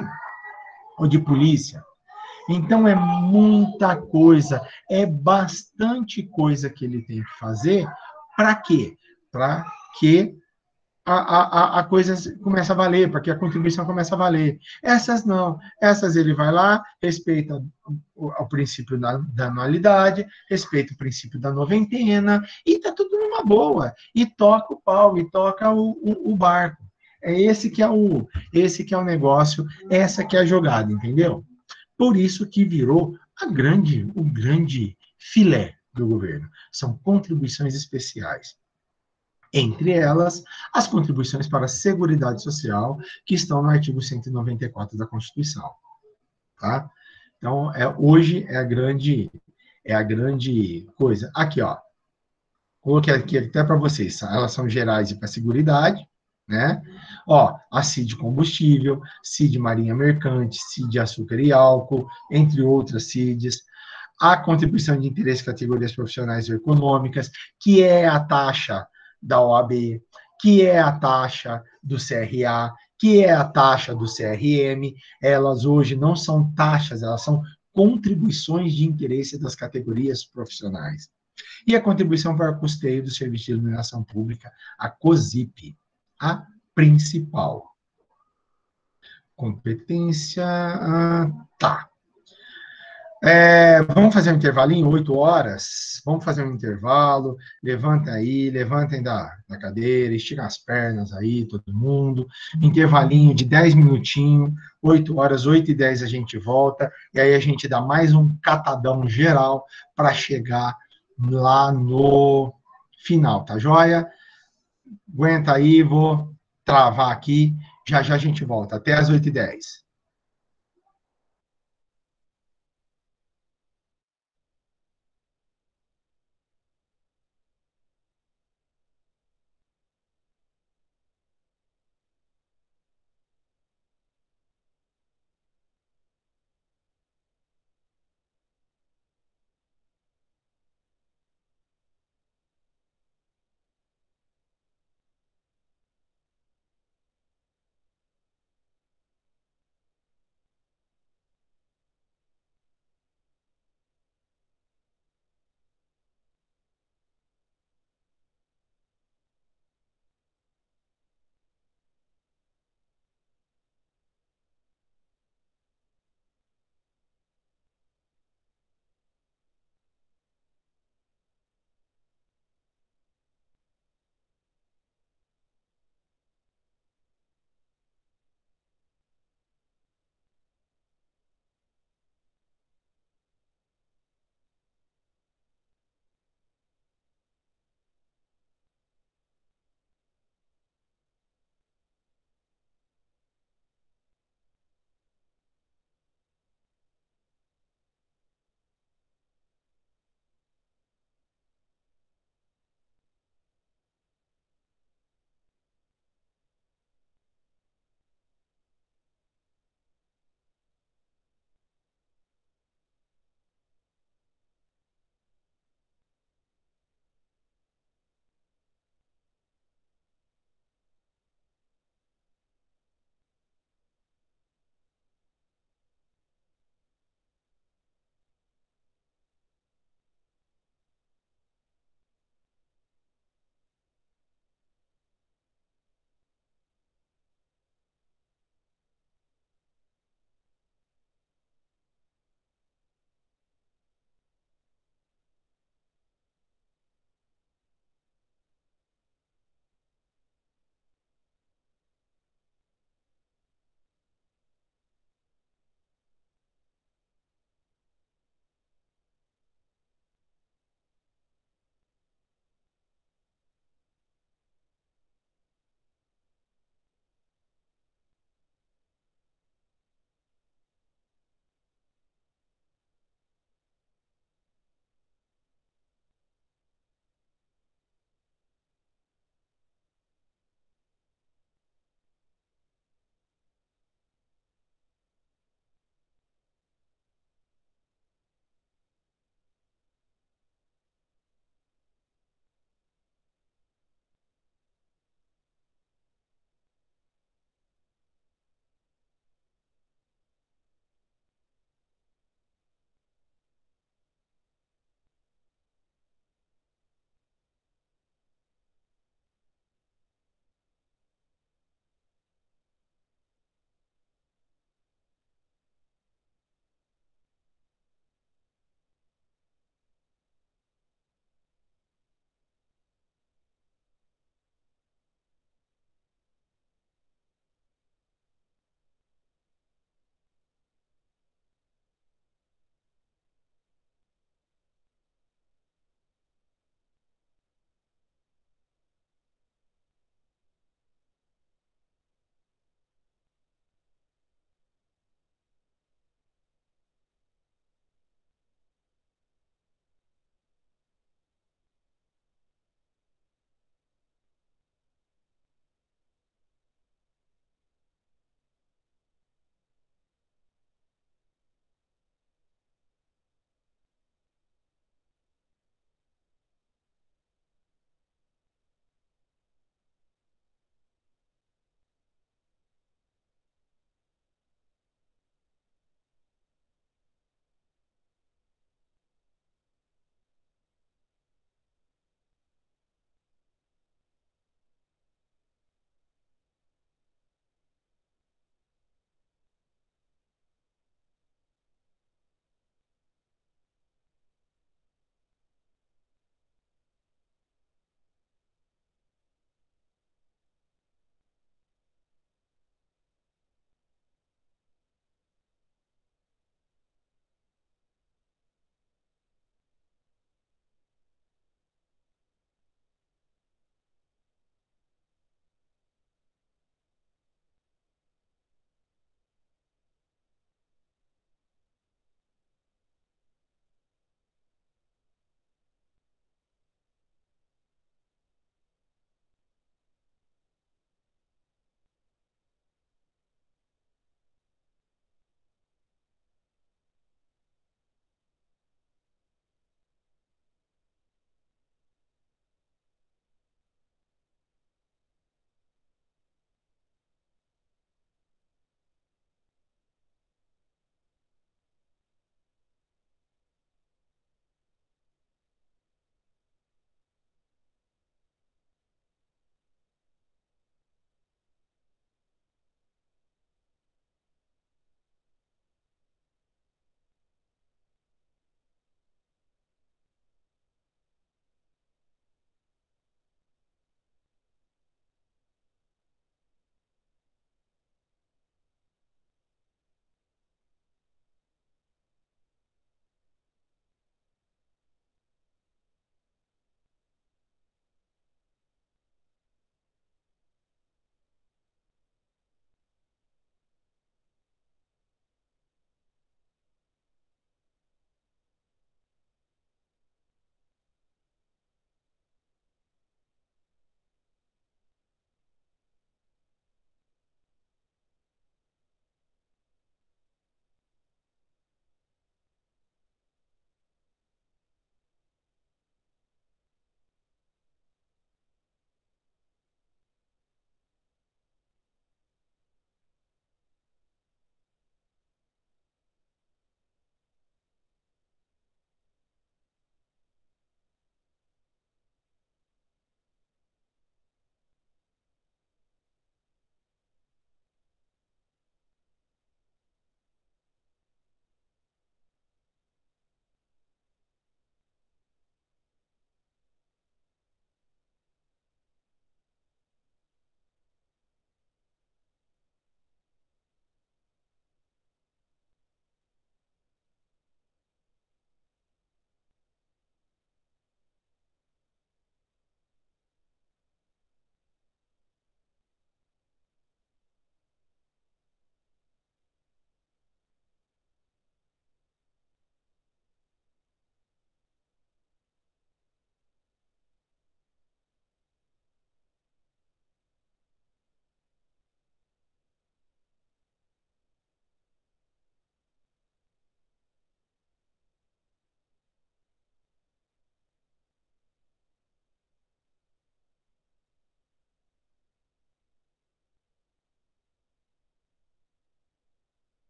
ou de polícia. Então, é muita coisa, é bastante coisa que ele tem que fazer. Para quê? Para que a, a, a coisa comece a valer, para que a contribuição comece a valer. Essas não. Essas ele vai lá, respeita o, o princípio da, da anualidade, respeita o princípio da noventena, e está tudo numa boa. E toca o pau, e toca o, o, o barco. É esse que é o, esse que é o negócio, essa que é a jogada, entendeu? Por isso que virou a grande, o grande filé do governo. São contribuições especiais. Entre elas, as contribuições para a Seguridade Social, que estão no artigo cento e noventa e quatro da Constituição. Tá? Então, é, hoje é a grande é a grande coisa. Aqui, ó. Coloquei aqui até para vocês. Elas são gerais e para a Seguridade, né? Ó, a C I D Combustível, C I D Marinha Mercante, C I D Açúcar e Álcool, entre outras C I Ds. A contribuição de interesse em categorias profissionais ou econômicas, que é a taxa da O A B, que é a taxa do C R A, que é a taxa do C R M. Elas hoje não são taxas, elas são contribuições de interesse das categorias profissionais. E a contribuição para o custeio do Serviço de Iluminação Pública, a COSIP, a principal. Competência, ah, tá. É, vamos fazer um intervalinho, oito horas? Vamos fazer um intervalo, levanta aí, levantem da, da cadeira, estica as pernas aí, todo mundo, intervalinho de dez minutinhos, oito horas, oito e dez a gente volta, e aí a gente dá mais um catadão geral para chegar lá no final, tá joia? Aguenta aí, vou travar aqui, já já a gente volta, até as oito e dez.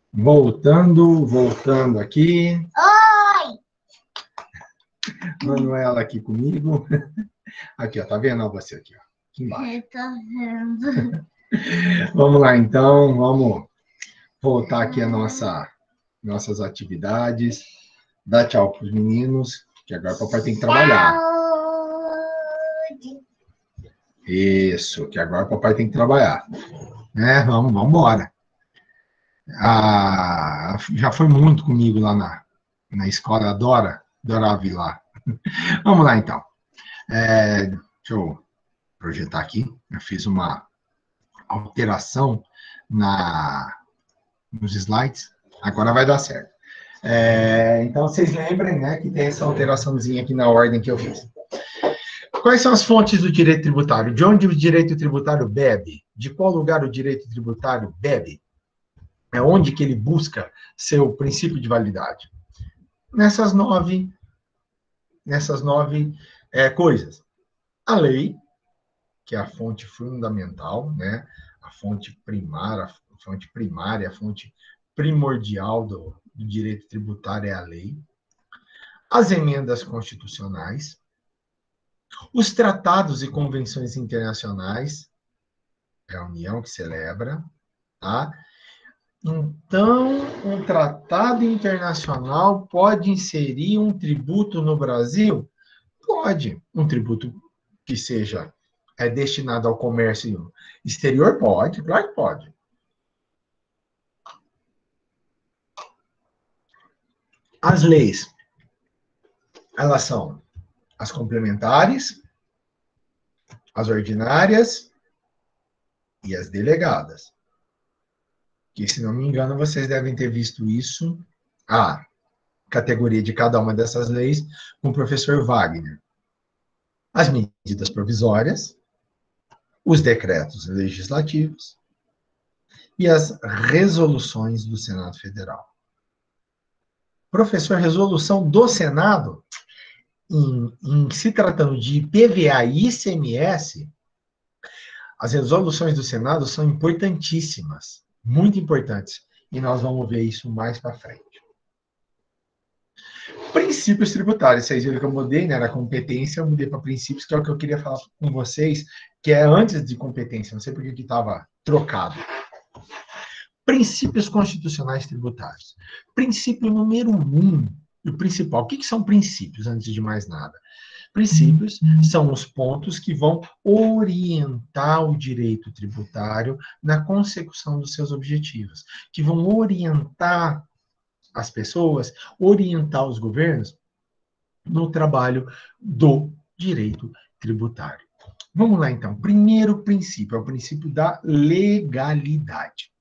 Voltando, voltando aqui. Oi! Manuela aqui comigo. Aqui, ó, tá vendo ó, você aqui, ó, aqui embaixo. Eu tô vendo. Vamos lá, então, vamos voltar aqui a nossa, nossas atividades. Dá tchau para os meninos, que agora o papai tem que trabalhar. Saúde. Isso, que agora o papai tem que trabalhar. Né? Vamos, vamos embora. Ah, já foi muito comigo lá na, na escola, adora, adorava ir lá. Vamos lá, então. É, deixa eu projetar aqui. Eu fiz uma alteração na, nos slides. Agora vai dar certo. É, então, vocês lembrem, né, que tem essa alteraçãozinha aqui na ordem que eu fiz. Quais são as fontes do direito tributário? De onde o direito tributário bebe? De qual lugar o direito tributário bebe? É onde que ele busca seu princípio de validade? Nessas nove, nessas nove é, coisas. A lei, que é a fonte fundamental, né? A fonte primária, a fonte primária, a fonte primordial do, do direito tributário é a lei. As emendas constitucionais, os tratados e convenções internacionais, é a União que celebra, tá? Então, um tratado internacional pode inserir um tributo no Brasil? Pode. Um tributo que seja é, destinado ao comércio exterior? Pode, claro que pode. As leis, elas são as complementares, as ordinárias e as delegadas. Que, se não me engano, vocês devem ter visto isso, a categoria de cada uma dessas leis, com o professor Wagner. As medidas provisórias, os decretos legislativos e as resoluções do Senado Federal. Professor, resolução do Senado, em, em se tratando de I P V A e I C M S, as resoluções do Senado são importantíssimas, muito importantes, e nós vamos ver isso mais para frente. Princípios tributários, vocês viram que eu mudei, né? Era competência, eu mudei para princípios, que é o que eu queria falar com vocês, que é antes de competência, não sei por que estava trocado. Princípios constitucionais tributários. Princípio número um, e o principal. O que, que são princípios, antes de mais nada? Princípios são os pontos que vão orientar o direito tributário na consecução dos seus objetivos, que vão orientar as pessoas, orientar os governos no trabalho do direito tributário. Vamos lá, então. Primeiro princípio é o princípio da legalidade.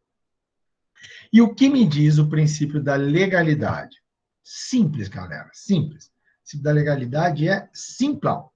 E o que me diz o princípio da legalidade? Simples, galera, simples. O princípio da legalidade é simplão.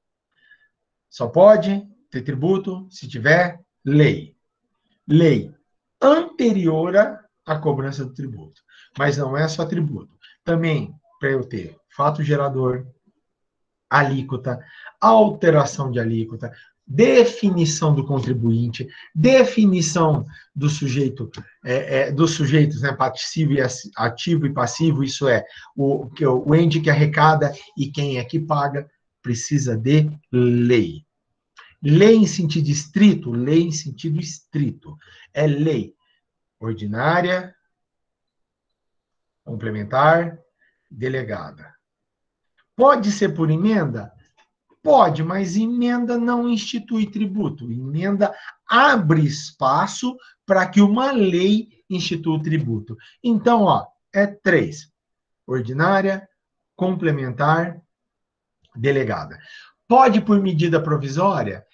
Só pode ter tributo se tiver lei. Lei anterior à cobrança do tributo. Mas não é só tributo. Também, para eu ter fato gerador, alíquota, alteração de alíquota, definição do contribuinte, definição do sujeito, é, é, dos sujeitos, né, passivo e ativo e passivo, isso é, o, o ente que arrecada e quem é que paga, precisa de lei. Lei em sentido estrito, lei em sentido estrito. É lei ordinária, complementar, delegada. Pode ser por emenda? Pode, mas emenda não institui tributo. Emenda abre espaço para que uma lei institua o tributo. Então, ó, é três. Ordinária, complementar, delegada. Pode por medida provisória?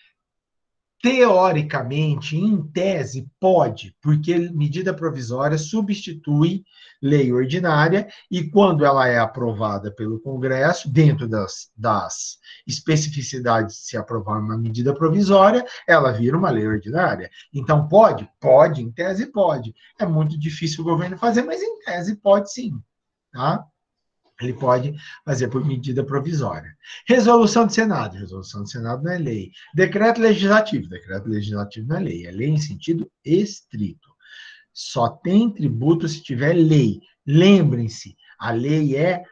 Teoricamente, em tese, pode, porque medida provisória substitui lei ordinária e, quando ela é aprovada pelo Congresso, dentro das, das especificidades de se aprovar uma medida provisória, ela vira uma lei ordinária. Então, pode? Pode, em tese pode. É muito difícil o governo fazer, mas em tese pode sim, tá? Ele pode fazer por medida provisória. Resolução do Senado. Resolução do Senado não é lei. Decreto legislativo. Decreto legislativo não é lei. É lei em sentido estrito. Só tem tributo se tiver lei. Lembrem-se, a lei é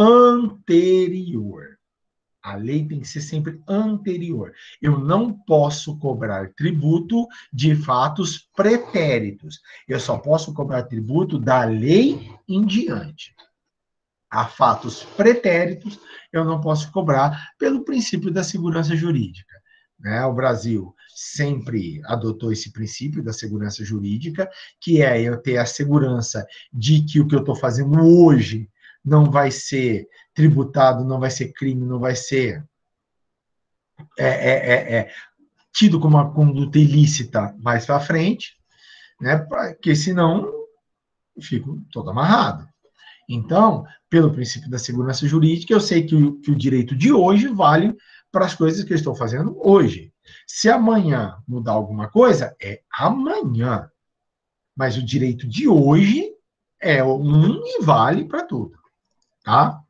anterior. A lei tem que ser sempre anterior. Eu não posso cobrar tributo de fatos pretéritos. Eu só posso cobrar tributo da lei em diante. A fatos pretéritos, eu não posso cobrar pelo princípio da segurança jurídica. Né? O Brasil sempre adotou esse princípio da segurança jurídica, que é eu ter a segurança de que o que eu estou fazendo hoje não vai ser tributado, não vai ser crime, não vai ser é, é, é, é, tido como uma conduta ilícita mais para frente, né? Porque senão eu fico todo amarrado. Então, pelo princípio da segurança jurídica, eu sei que o, que o direito de hoje vale para as coisas que eu estou fazendo hoje. Se amanhã mudar alguma coisa, é amanhã. Mas o direito de hoje é um e vale para tudo. Tá?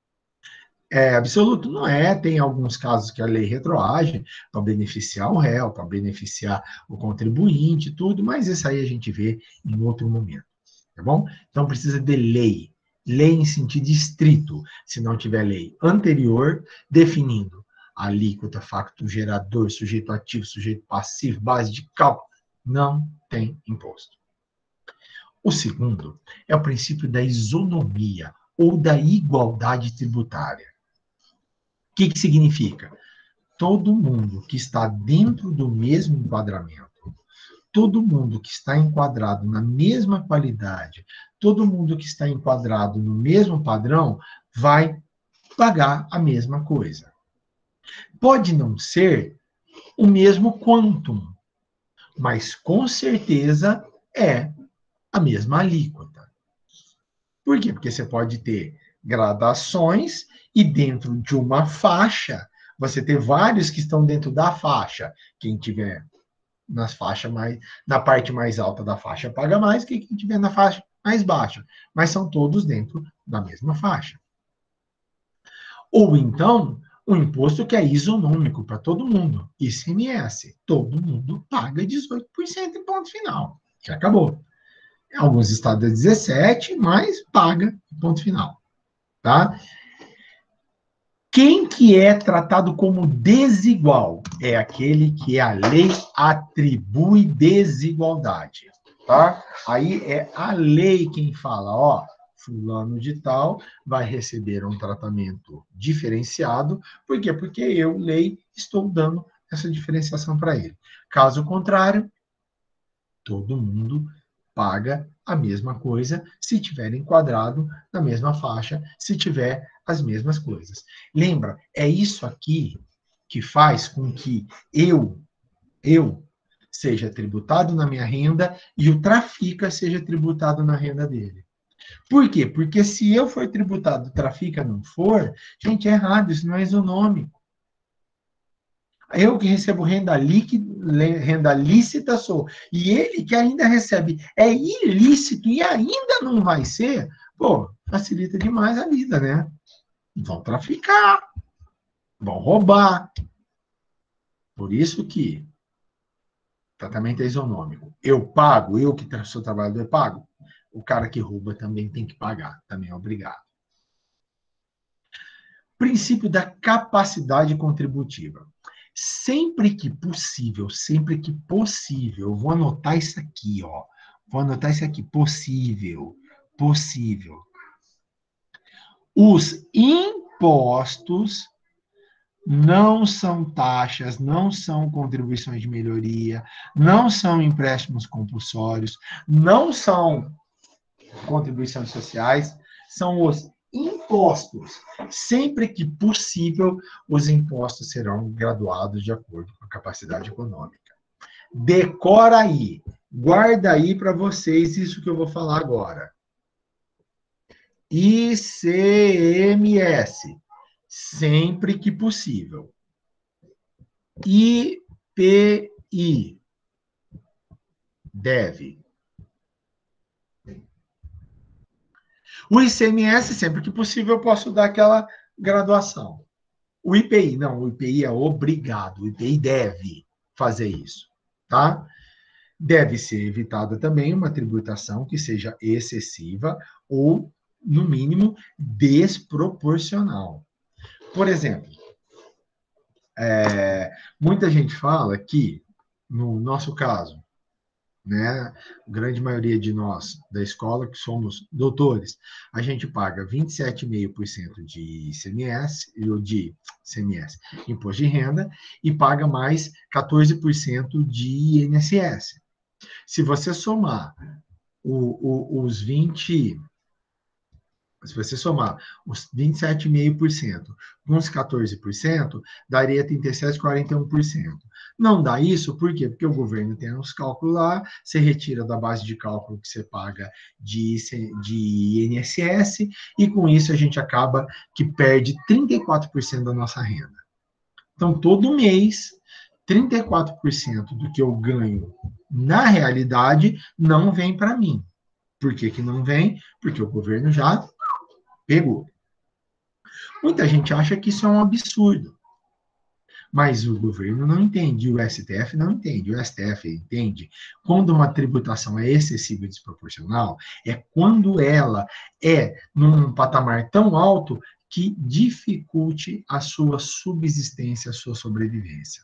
É absoluto? Não é. Tem alguns casos que a lei retroage para beneficiar o réu, para beneficiar o contribuinte, tudo, mas isso aí a gente vê em outro momento. Tá bom? Então precisa de lei. Lei em sentido estrito. Se não tiver lei anterior, definindo a alíquota, facto gerador, sujeito ativo, sujeito passivo, base de cálculo, não tem imposto. O segundo é o princípio da isonomia ou da igualdade tributária. O que, que significa? Todo mundo que está dentro do mesmo enquadramento, todo mundo que está enquadrado na mesma qualidade, todo mundo que está enquadrado no mesmo padrão, vai pagar a mesma coisa. Pode não ser o mesmo quantum, mas com certeza é a mesma alíquota. Por quê? Porque você pode ter gradações e dentro de uma faixa, você ter vários que estão dentro da faixa. Quem tiver nas faixas mais, na parte mais alta da faixa paga mais que quem tiver na faixa mais baixa. Mas são todos dentro da mesma faixa. Ou então, um imposto que é isonômico para todo mundo. I C M S. Todo mundo paga dezoito por cento em ponto final. Já acabou. Em alguns estados é dezessete por cento, mas paga ponto final. Tá? Quem que é tratado como desigual? É aquele que a lei atribui desigualdade, tá? Aí é a lei quem fala, ó, fulano de tal vai receber um tratamento diferenciado. Por quê? Porque eu, lei, estou dando essa diferenciação para ele. Caso contrário, todo mundo paga a mesma coisa se tiver enquadrado na mesma faixa, se tiver as mesmas coisas. Lembra, é isso aqui que faz com que eu, eu, seja tributado na minha renda e o trafica seja tributado na renda dele. Por quê? Porque se eu for tributado, o trafica não for, gente, é errado, isso não é isonômico. Eu que recebo renda líquida, renda lícita sou, e ele que ainda recebe é ilícito e ainda não vai ser, pô, facilita demais a vida, né? Vão traficar, vão roubar. Por isso que tratamento é isonômico. Eu pago, eu que sou trabalhador pago, o cara que rouba também tem que pagar, também é obrigado. Princípio da capacidade contributiva. Sempre que possível, sempre que possível, eu vou anotar isso aqui, ó. Vou anotar isso aqui, possível, possível. Os impostos não são taxas, não são contribuições de melhoria, não são empréstimos compulsórios, não são contribuições sociais, são os impostos. Sempre que possível, os impostos serão graduados de acordo com a capacidade econômica. Decora aí, guarda aí para vocês isso que eu vou falar agora. I C M S, sempre que possível. I P I, deve. O I C M S, sempre que possível, eu posso dar aquela graduação. O I P I, não, o I P I é obrigado, o I P I deve fazer isso, tá? Deve ser evitada também uma tributação que seja excessiva ou, no mínimo, desproporcional. Por exemplo, é, muita gente fala que, no nosso caso, né, a grande maioria de nós da escola, que somos doutores, a gente paga vinte e sete vírgula cinco por cento de I C M S, ou de I C M S, Imposto de Renda, e paga mais quatorze por cento de I N S S. Se você somar o, o, os vinte, se você somar os vinte e sete vírgula cinco por cento com os quatorze por cento, daria trinta e sete vírgula quarenta e um por cento. Não dá isso, por quê? Porque o governo tem uns cálculos lá, você retira da base de cálculo que você paga de, de I N S S, e com isso a gente acaba que perde trinta e quatro por cento da nossa renda. Então, todo mês, trinta e quatro por cento do que eu ganho na realidade não vem para mim. Por que que não vem? Porque o governo já pegou. Muita gente acha que isso é um absurdo, mas o governo não entende, o S T F não entende. O S T F entende quando uma tributação é excessiva e desproporcional, é quando ela é num patamar tão alto que dificulte a sua subsistência, a sua sobrevivência.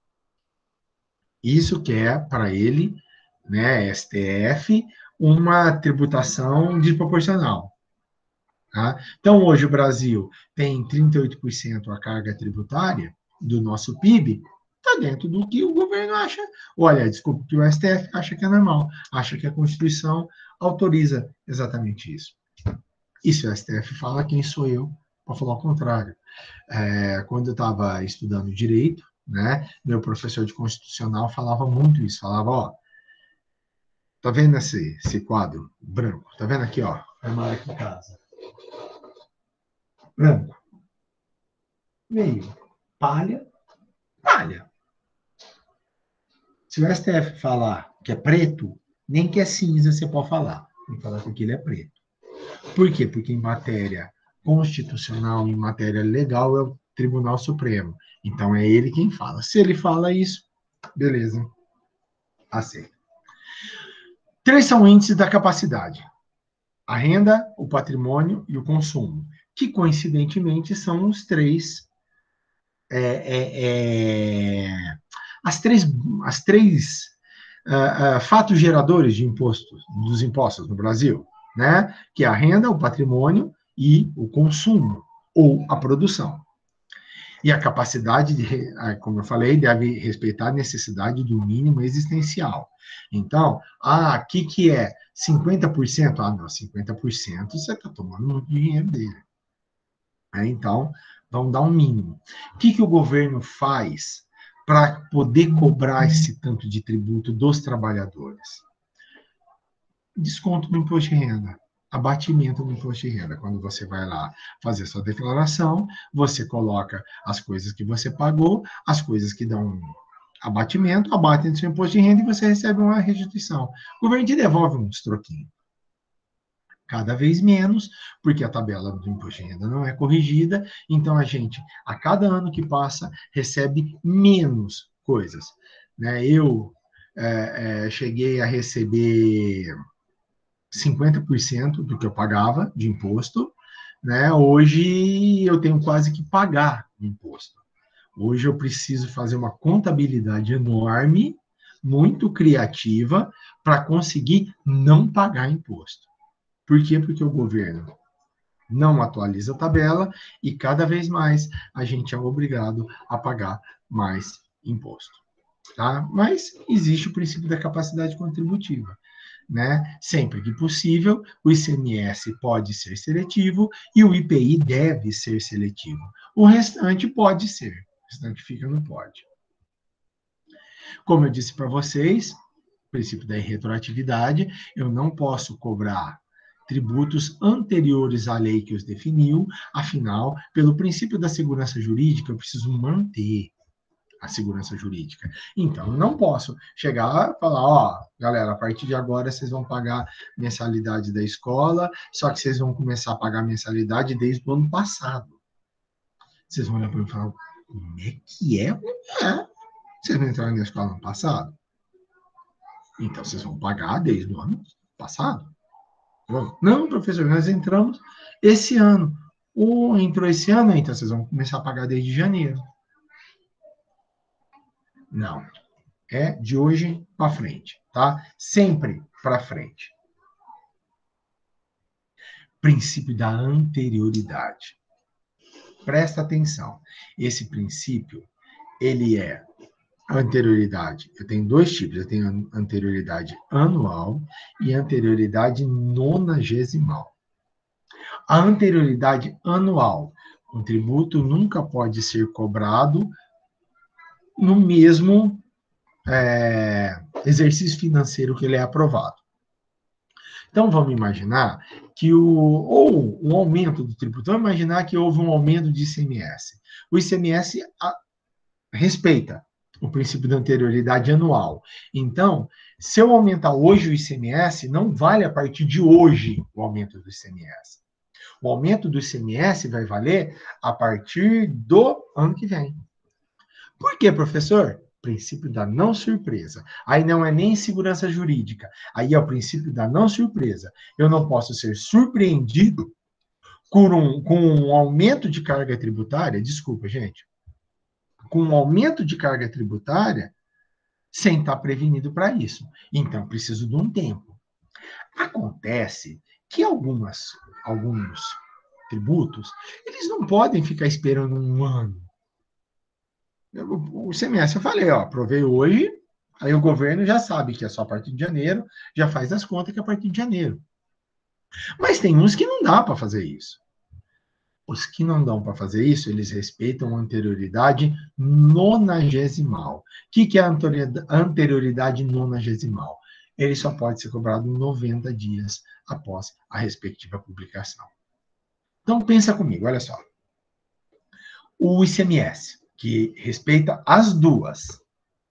Isso que é, para ele, né, S T F, uma tributação desproporcional. Tá? Então, hoje o Brasil tem trinta e oito por cento a carga tributária do nosso P I B, está dentro do que o governo acha. Olha, desculpa, que o S T F acha que é normal, acha que a Constituição autoriza exatamente isso. E se o S T F fala, quem sou eu para falar o contrário? É, quando eu estava estudando direito, né, meu professor de constitucional falava muito isso, falava, ó, tá vendo esse, esse quadro branco? Tá vendo aqui, ó, armário aqui em casa? Branco. Meio palha, palha. Se o S T F falar que é preto, nem que é cinza você pode falar. Tem que falar que aquilo é preto. Por quê? Porque em matéria constitucional, em matéria legal, é o Tribunal Supremo. Então é ele quem fala. Se ele fala isso, beleza, aceita. Três são índices da capacidade: a renda, o patrimônio e o consumo, que coincidentemente são os três, é, é, é, as três, as três uh, uh, fatos geradores de impostos, dos impostos no Brasil, né? Que é a renda, o patrimônio e o consumo, ou a produção. E a capacidade, de, como eu falei, deve respeitar a necessidade do mínimo existencial. Então, ah, o que, que é? cinquenta por cento? Ah, não, cinquenta por cento você está tomando muito dinheiro dele. É, então, vamos dar um mínimo. O que, que o governo faz para poder cobrar esse tanto de tributo dos trabalhadores? Desconto no imposto de renda. Abatimento do imposto de renda. Quando você vai lá fazer sua declaração, você coloca as coisas que você pagou, as coisas que dão abatimento, abatem do seu imposto de renda e você recebe uma restituição. O governo te devolve uns troquinhos. Cada vez menos, porque a tabela do imposto de renda não é corrigida, então a gente, a cada ano que passa, recebe menos coisas. Né? Eu é, é, cheguei a receber cinquenta por cento do que eu pagava de imposto, né? Hoje eu tenho quase que pagar imposto. Hoje eu preciso fazer uma contabilidade enorme, muito criativa, para conseguir não pagar imposto. Por quê? Porque o governo não atualiza a tabela e cada vez mais a gente é obrigado a pagar mais imposto. Tá? Mas existe o princípio da capacidade contributiva. Né? Sempre que possível, o I C M S pode ser seletivo e o I P I deve ser seletivo. O restante pode ser, o restante fica no pode. Como eu disse para vocês, princípio da irretroatividade, eu não posso cobrar tributos anteriores à lei que os definiu, afinal, pelo princípio da segurança jurídica, eu preciso manter a segurança jurídica. Então, não posso chegar e falar, ó, galera, a partir de agora vocês vão pagar mensalidade da escola, só que vocês vão começar a pagar mensalidade desde o ano passado. Vocês vão olhar para mim e falar, como é que é? É. Vocês não entraram na escola no ano passado? Então, vocês vão pagar desde o ano passado. Não, professor, nós entramos esse ano. Ou entrou esse ano, então vocês vão começar a pagar desde janeiro. Não. É de hoje para frente, tá? Sempre para frente. Princípio da anterioridade. Presta atenção. Esse princípio, ele é anterioridade. Eu tenho dois tipos. Eu tenho anterioridade anual e anterioridade nonagesimal. A anterioridade anual. Um tributo nunca pode ser cobrado no mesmo é, exercício financeiro que ele é aprovado. Então, vamos imaginar que o, ou o aumento do tributo, vamos imaginar que houve um aumento de I C M S. O I C M S a, respeita o princípio da anterioridade anual. Então, se eu aumentar hoje o I C M S, não vale a partir de hoje o aumento do I C M S. O aumento do I C M S vai valer a partir do ano que vem. Por quê, professor? Princípio da não surpresa. Aí não é nem segurança jurídica. Aí é o princípio da não surpresa. Eu não posso ser surpreendido com um, com um aumento de carga tributária, desculpa, gente, com um aumento de carga tributária sem estar prevenido para isso. Então, preciso de um tempo. Acontece que algumas, alguns tributos, eles não podem ficar esperando um ano. O I C M S, eu falei, ó, aprovei hoje, aí o governo já sabe que é só a partir de janeiro, já faz as contas que é a partir de janeiro. Mas tem uns que não dá para fazer isso. Os que não dão para fazer isso, eles respeitam a anterioridade nonagesimal. O que, que é a anterioridade nonagesimal? Ele só pode ser cobrado noventa dias após a respectiva publicação. Então, pensa comigo, olha só. O I C M S, que respeita as duas.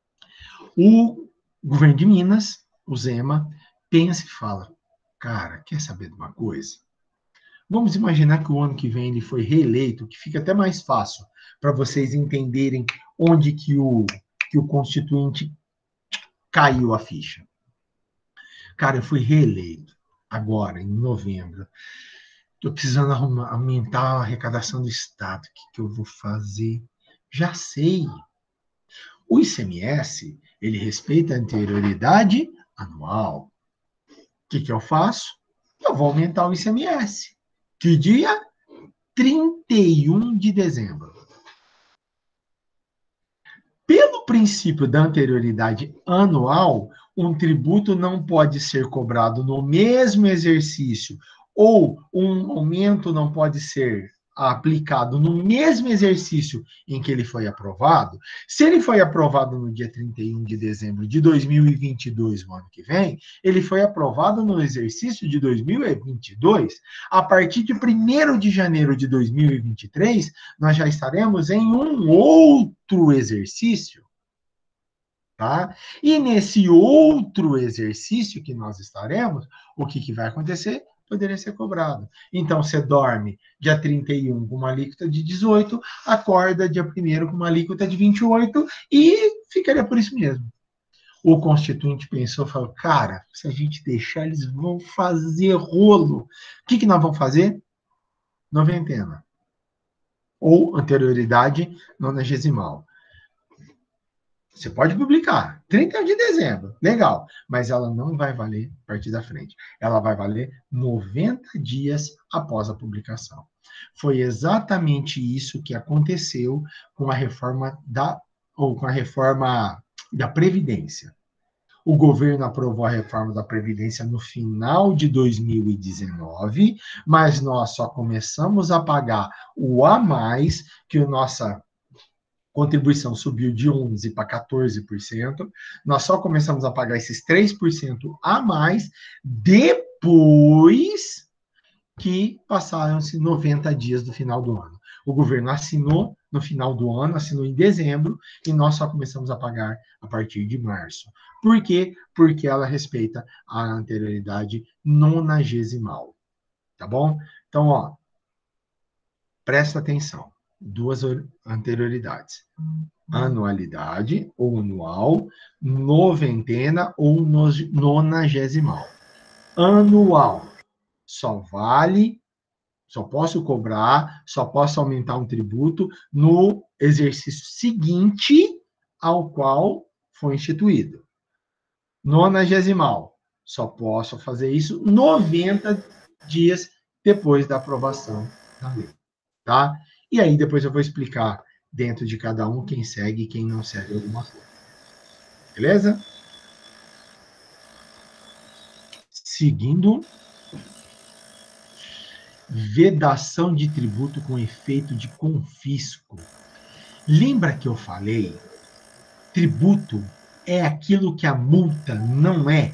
O governo de Minas, o Zema, pensa e fala, cara, quer saber de uma coisa? Vamos imaginar que o ano que vem ele foi reeleito, que fica até mais fácil para vocês entenderem onde que o, que o constituinte caiu a ficha. Cara, eu fui reeleito agora, em novembro. Estou precisando arrumar, aumentar a arrecadação do Estado. O que, que eu vou fazer? Já sei. O I C M S, ele respeita a anterioridade anual. O que, que eu faço? Eu vou aumentar o I C M S. Que dia? trinta e um de dezembro. Pelo princípio da anterioridade anual, um tributo não pode ser cobrado no mesmo exercício ou um aumento não pode ser aplicado no mesmo exercício em que ele foi aprovado. Se ele foi aprovado no dia trinta e um de dezembro de dois mil e vinte e dois, no ano que vem, ele foi aprovado no exercício de dois mil e vinte e dois. A partir de primeiro de janeiro de dois mil e vinte e três, nós já estaremos em um outro exercício. Tá? E nesse outro exercício que nós estaremos, o que, que vai acontecer? Poderia ser cobrado. Então, você dorme dia trinta e um com uma alíquota de dezoito, acorda dia primeiro com uma alíquota de vinte e oito e ficaria por isso mesmo. O constituinte pensou, falou, cara, se a gente deixar, eles vão fazer rolo. O que, que nós vamos fazer? Noventena. Ou anterioridade nonagesimal. Você pode publicar, trinta e um de dezembro, legal, mas ela não vai valer a partir da frente. Ela vai valer noventa dias após a publicação. Foi exatamente isso que aconteceu com a reforma da, ou com a reforma da Previdência. O governo aprovou a reforma da Previdência no final de dois mil e dezenove, mas nós só começamos a pagar o a mais que o nossa contribuição subiu de onze por cento para quatorze por cento. Nós só começamos a pagar esses três por cento a mais depois que passaram-se noventa dias do final do ano. O governo assinou no final do ano, assinou em dezembro, e nós só começamos a pagar a partir de março. Por quê? Porque ela respeita a anterioridade nonagesimal. Tá bom? Então, ó, presta atenção. duas anterioridades. Anualidade ou anual, noventena ou nonagesimal. Anual só vale, só posso cobrar, só posso aumentar um tributo no exercício seguinte ao qual foi instituído. Nonagesimal, só posso fazer isso noventa dias depois da aprovação da lei, tá? E aí depois eu vou explicar dentro de cada um quem segue e quem não segue alguma coisa. Beleza? Seguindo, vedação de tributo com efeito de confisco. Lembra que eu falei? Tributo é aquilo que a multa não é.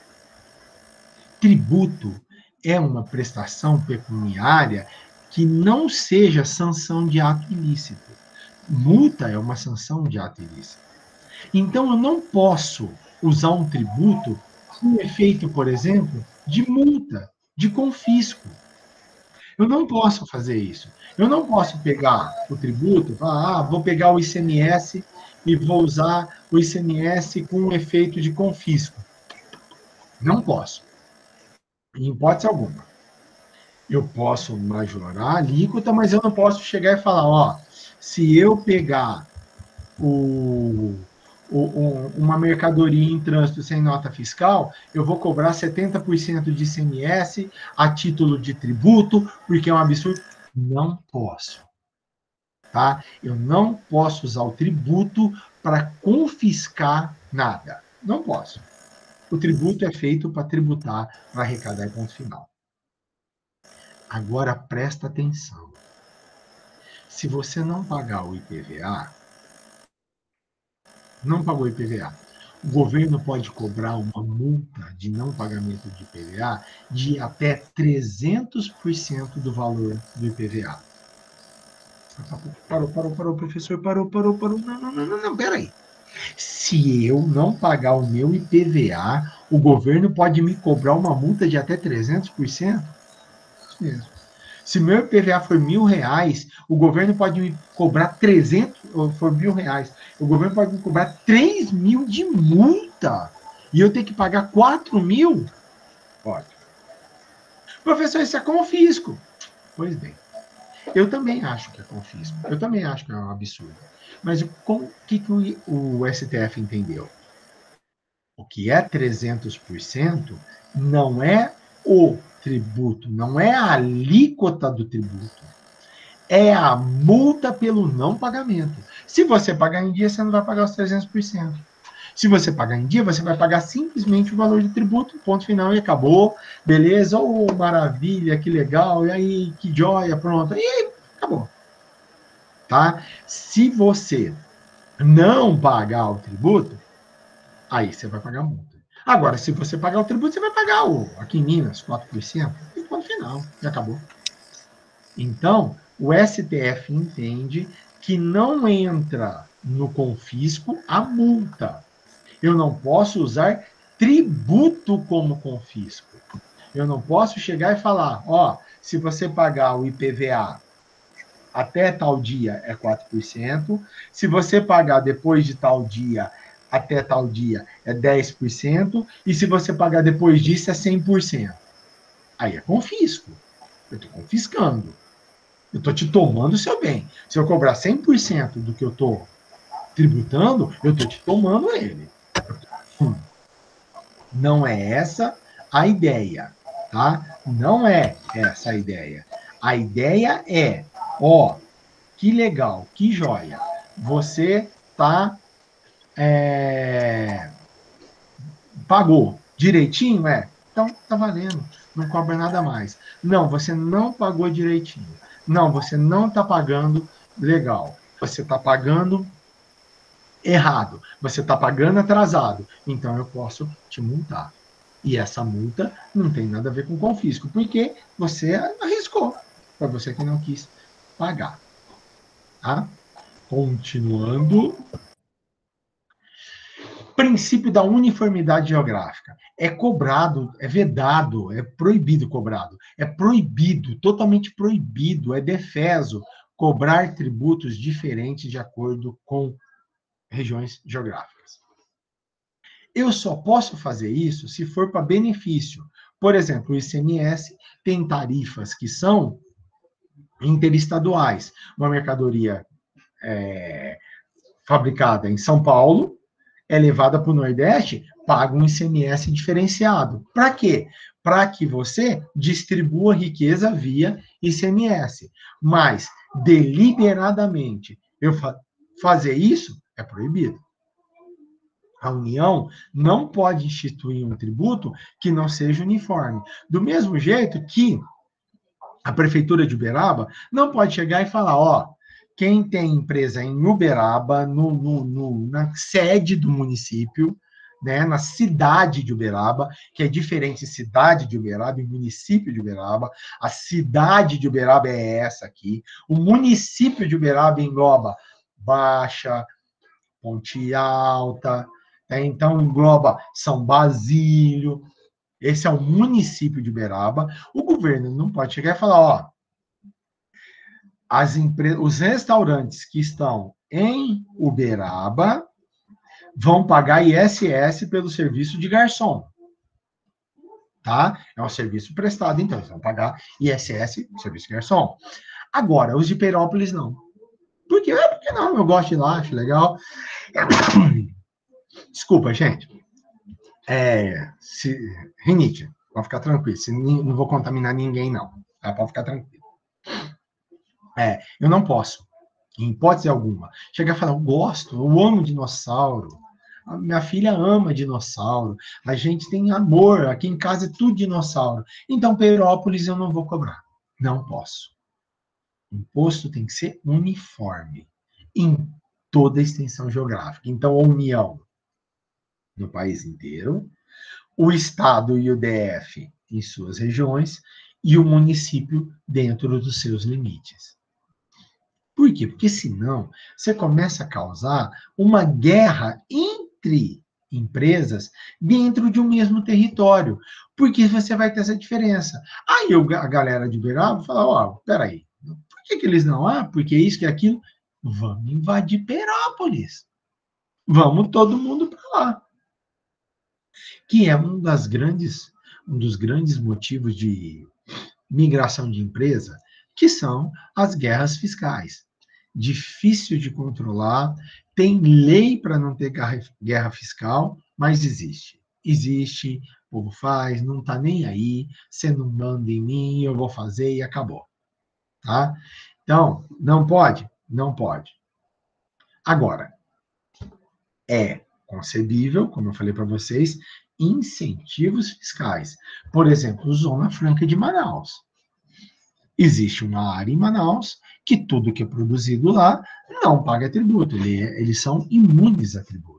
Tributo é uma prestação pecuniária que não seja sanção de ato ilícito. Multa é uma sanção de ato ilícito. Então, eu não posso usar um tributo com efeito, por exemplo, de multa, de confisco. Eu não posso fazer isso. Eu não posso pegar o tributo, ah, vou pegar o I C M S e vou usar o I C M S com efeito de confisco. Não posso. Em hipótese alguma. Eu posso majorar a alíquota, mas eu não posso chegar e falar, ó, se eu pegar o, o, uma mercadoria em trânsito sem nota fiscal, eu vou cobrar setenta por cento de I C M S a título de tributo, porque é um absurdo. Não posso. Tá? Eu não posso usar o tributo para confiscar nada. Não posso. O tributo é feito para tributar, para arrecadar e ponto final. Agora presta atenção. Se você não pagar o I P V A, não pagou o I P V A, o governo pode cobrar uma multa de não pagamento de I P V A de até trezentos por cento do valor do I P V A. Parou, parou, parou, professor, parou, parou, parou. Não, não, não, não, não, peraí. Se eu não pagar o meu I P V A, o governo pode me cobrar uma multa de até trezentos por cento? Isso mesmo. Se meu I P V A for mil reais, o governo pode me cobrar trezentos, ou for mil reais, o governo pode me cobrar três mil de multa. E eu tenho que pagar quatro mil? Pode. Professor, isso é confisco. Pois bem. Eu também acho que é confisco. Eu também acho que é um absurdo. Mas o que, que o, o S T F entendeu? O que é trezentos por cento não é o tributo, não é a alíquota do tributo. É a multa pelo não pagamento. Se você pagar em dia, você não vai pagar os trezentos por cento. Se você pagar em dia, você vai pagar simplesmente o valor do tributo, ponto final, e acabou. Beleza? Oh, maravilha, que legal. E aí, que joia, pronto. E aí, acabou. Tá? Se você não pagar o tributo, aí você vai pagar a multa. Agora, se você pagar o tributo, você vai pagar o, aqui em Minas, quatro por cento, e ponto final, e acabou. Então, o S T F entende que não entra no confisco a multa. Eu não posso usar tributo como confisco. Eu não posso chegar e falar, ó, se você pagar o I P V A até tal dia é quatro por cento, se você pagar depois de tal dia até tal dia é dez por cento, e se você pagar depois disso é cem por cento. Aí é confisco. Eu estou confiscando. Eu estou te tomando o seu bem. Se eu cobrar cem por cento do que eu estou tributando, eu estou te tomando ele. Hum. Não é essa a ideia, tá? Não é essa a ideia. A ideia é, ó, que legal, que joia. Você tá é, pagou direitinho, é? Então tá valendo, não cobra nada mais. Não, você não pagou direitinho. Não, você não está pagando legal. Você está pagando errado. Você está pagando atrasado. Então eu posso te multar. E essa multa não tem nada a ver com confisco, porque você arriscou. Para você que não quis pagar. Tá? Continuando. Princípio da uniformidade geográfica. É cobrado, é vedado, é proibido cobrado. É proibido, totalmente proibido, é defeso cobrar tributos diferentes de acordo com regiões geográficas. Eu só posso fazer isso se for para benefício. Por exemplo, o I C M S tem tarifas que são interestaduais. Uma mercadoria é, fabricada em São Paulo é levada para o Nordeste, paga um I C M S diferenciado. Para quê? Para que você distribua riqueza via I C M S. Mas, deliberadamente, eu fa fazer isso é proibido. A União não pode instituir um tributo que não seja uniforme. Do mesmo jeito que a Prefeitura de Uberaba não pode chegar e falar, ó, quem tem empresa em Uberaba, no, no, no, na sede do município, né, na cidade de Uberaba, que é diferente cidade de Uberaba e município de Uberaba. A cidade de Uberaba é essa aqui. O município de Uberaba engloba Baixa, Ponte Alta, né, então engloba São Basílio. Esse é o município de Uberaba. O governo não pode chegar e falar, ó, as empre... os restaurantes que estão em Uberaba vão pagar I S S pelo serviço de garçom. Tá? É um serviço prestado, então eles vão pagar I S S, serviço de garçom. Agora, os de Perópolis não. Por quê? É porque não, eu gosto de lá, acho legal. Desculpa, gente. É, se, rinite, pode ficar tranquilo. Se, não vou contaminar ninguém, não. Tá? Pode ficar tranquilo. É, eu não posso, em hipótese alguma, chegar e falar, eu gosto, eu amo dinossauro. A minha filha ama dinossauro. A gente tem amor. Aqui em casa é tudo dinossauro. Então, Perópolis eu não vou cobrar. Não posso. O imposto tem que ser uniforme em toda a extensão geográfica. Então, a União no país inteiro, o Estado e o D F em suas regiões e o município dentro dos seus limites. Por quê? Porque senão você começa a causar uma guerra entre empresas dentro de um mesmo território, porque você vai ter essa diferença. Aí a galera de Uberaba fala, ó, oh, peraí, por que, que eles não? Ah, porque isso que aquilo. Vamos invadir Perópolis. Vamos todo mundo para lá. Que é um das grandes, um dos grandes motivos de migração de empresa, que são as guerras fiscais. Difícil de controlar, tem lei para não ter guerra fiscal, mas existe. Existe, o povo faz, não está nem aí, você não manda em mim, eu vou fazer e acabou. Tá? Então, não pode? Não pode. Agora, é concebível, como eu falei para vocês, incentivos fiscais. Por exemplo, Zona Franca de Manaus. Existe uma área em Manaus que tudo que é produzido lá não paga tributo, ele, eles são imunes a tributos.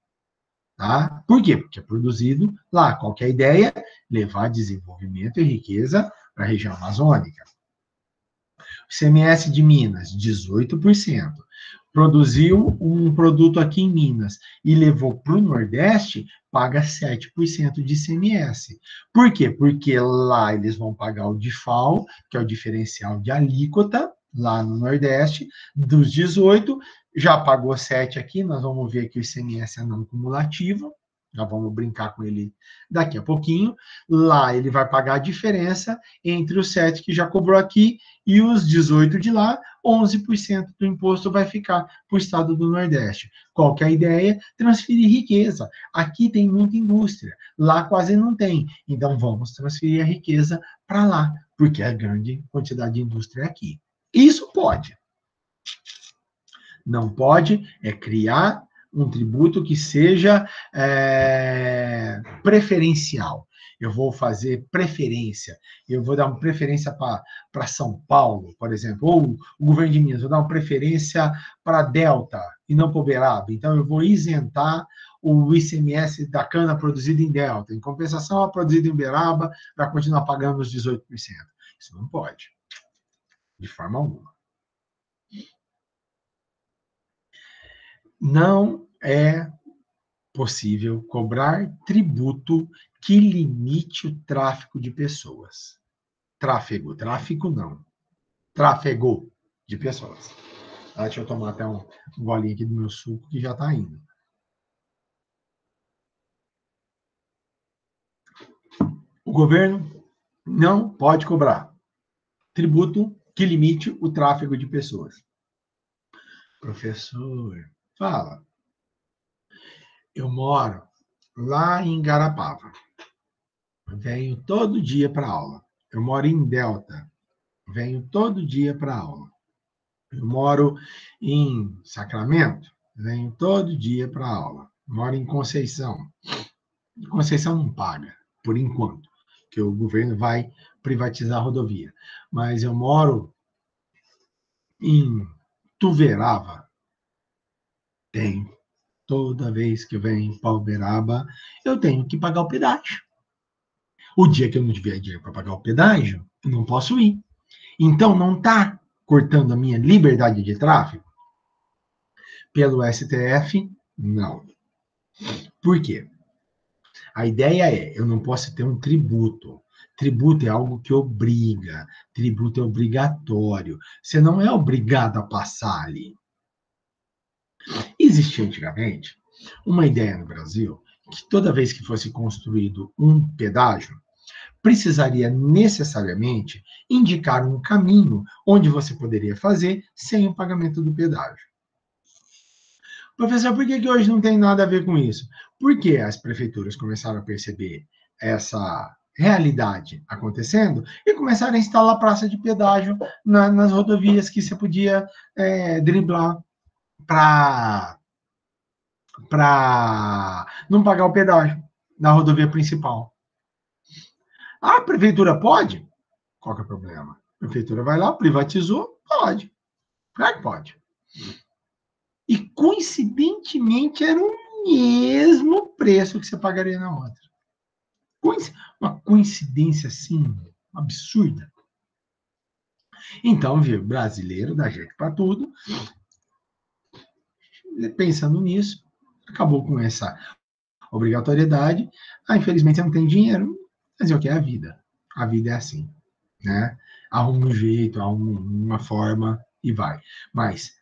Tá? Por quê? Porque é produzido lá. Qual que é a ideia? Levar desenvolvimento e riqueza para a região amazônica. O I C M S de Minas, dezoito por cento. Produziu um produto aqui em Minas e levou para o Nordeste, paga sete por cento de I C M S. Por quê? Porque lá eles vão pagar o D I F A L, que é o diferencial de alíquota, lá no Nordeste, dos dezoito, já pagou sete aqui, nós vamos ver que o I C M S é não cumulativo, já vamos brincar com ele daqui a pouquinho. Lá ele vai pagar a diferença entre os sete que já cobrou aqui e os dezoito de lá, onze por cento do imposto vai ficar para o estado do Nordeste. Qual que é a ideia? Transferir riqueza. Aqui tem muita indústria, lá quase não tem. Então vamos transferir a riqueza para lá, porque a grande quantidade de indústria é aqui. Isso pode. Não pode é criar um tributo que seja é, preferencial. Eu vou fazer preferência. Eu vou dar uma preferência para São Paulo, por exemplo, ou o governo de Minas, vou dar uma preferência para Delta e não para Uberaba. Então, eu vou isentar o I C M S da cana produzida em Delta. Em compensação, a produzida em Uberaba vai continuar pagando os dezoito por cento. Isso não pode, de forma alguma. Não é possível cobrar tributo que limite o tráfico de pessoas. Tráfego, tráfico não. Tráfego de pessoas. Ah, deixa eu tomar até um, um golinho aqui do meu suco que já está indo. O governo não pode cobrar tributo que limite o tráfego de pessoas. Professor, fala. Eu moro lá em Garapava. Venho todo dia para aula. Eu moro em Delta. Venho todo dia para aula. Eu moro em Sacramento. Venho todo dia para aula. Moro em Conceição. Conceição não paga, por enquanto, que o governo vai privatizar a rodovia. Mas eu moro em Tuverava. Tenho. Toda vez que eu venho para Uberaba, eu tenho que pagar o pedágio. O dia que eu não tiver dinheiro para pagar o pedágio, eu não posso ir. Então, não está cortando a minha liberdade de tráfego? Pelo S T F, não. Por quê? A ideia é, eu não posso ter um tributo. Tributo é algo que obriga. Tributo é obrigatório. Você não é obrigado a passar ali. Existia antigamente uma ideia no Brasil que toda vez que fosse construído um pedágio, precisaria necessariamente indicar um caminho onde você poderia fazer sem o pagamento do pedágio. Professor, por que, que hoje não tem nada a ver com isso? Porque as prefeituras começaram a perceber essa realidade acontecendo e começaram a instalar praça de pedágio na, nas rodovias que você podia é, driblar para para não pagar o pedágio na rodovia principal. A prefeitura pode? Qual que é o problema? A prefeitura vai lá, privatizou, pode. Claro que pode. E, coincidentemente, era o mesmo preço que você pagaria na outra. Uma coincidência, assim, absurda. Então, viu, brasileiro dá jeito para tudo. Pensando nisso, acabou com essa obrigatoriedade. Ah, infelizmente, você não tem dinheiro. Mas é o que é a vida. A vida é assim, né? Arruma um jeito, arruma uma forma e vai. Mas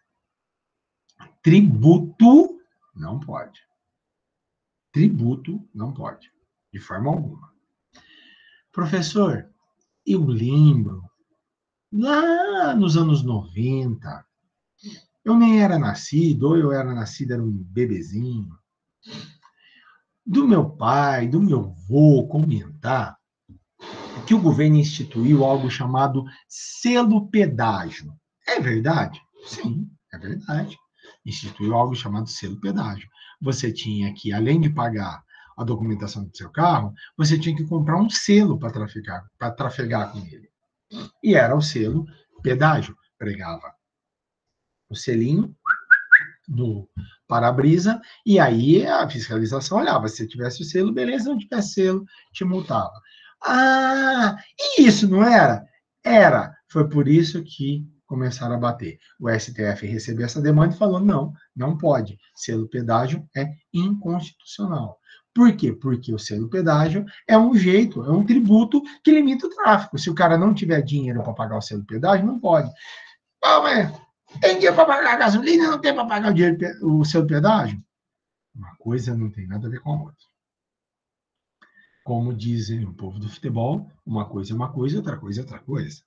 tributo não pode. Tributo não pode, de forma alguma. Professor, eu lembro, lá nos anos noventa, eu nem era nascido, ou eu era nascido, era um bebezinho, do meu pai, do meu avô comentar que o governo instituiu algo chamado selo pedágio. É verdade? Sim, é verdade. Instituiu algo chamado selo pedágio. Você tinha que, além de pagar a documentação do seu carro, você tinha que comprar um selo para trafegar, para trafegar com ele. E era o selo pedágio. Pregava o selinho do para-brisa, e aí a fiscalização olhava, se tivesse o selo, beleza, não tivesse selo, te multava. Ah, e isso não era? Era. Foi por isso que começaram a bater. O S T F recebeu essa demanda e falou, não, não pode. Selo pedágio é inconstitucional. Por quê? Porque o selo pedágio é um jeito, é um tributo que limita o tráfego. Se o cara não tiver dinheiro para pagar o selo pedágio, não pode. Ah, mas tem dinheiro para pagar a gasolina, não tem para pagar o, dinheiro, o selo pedágio? Uma coisa não tem nada a ver com a outra. Como dizem o povo do futebol, uma coisa é uma coisa, outra coisa é outra coisa.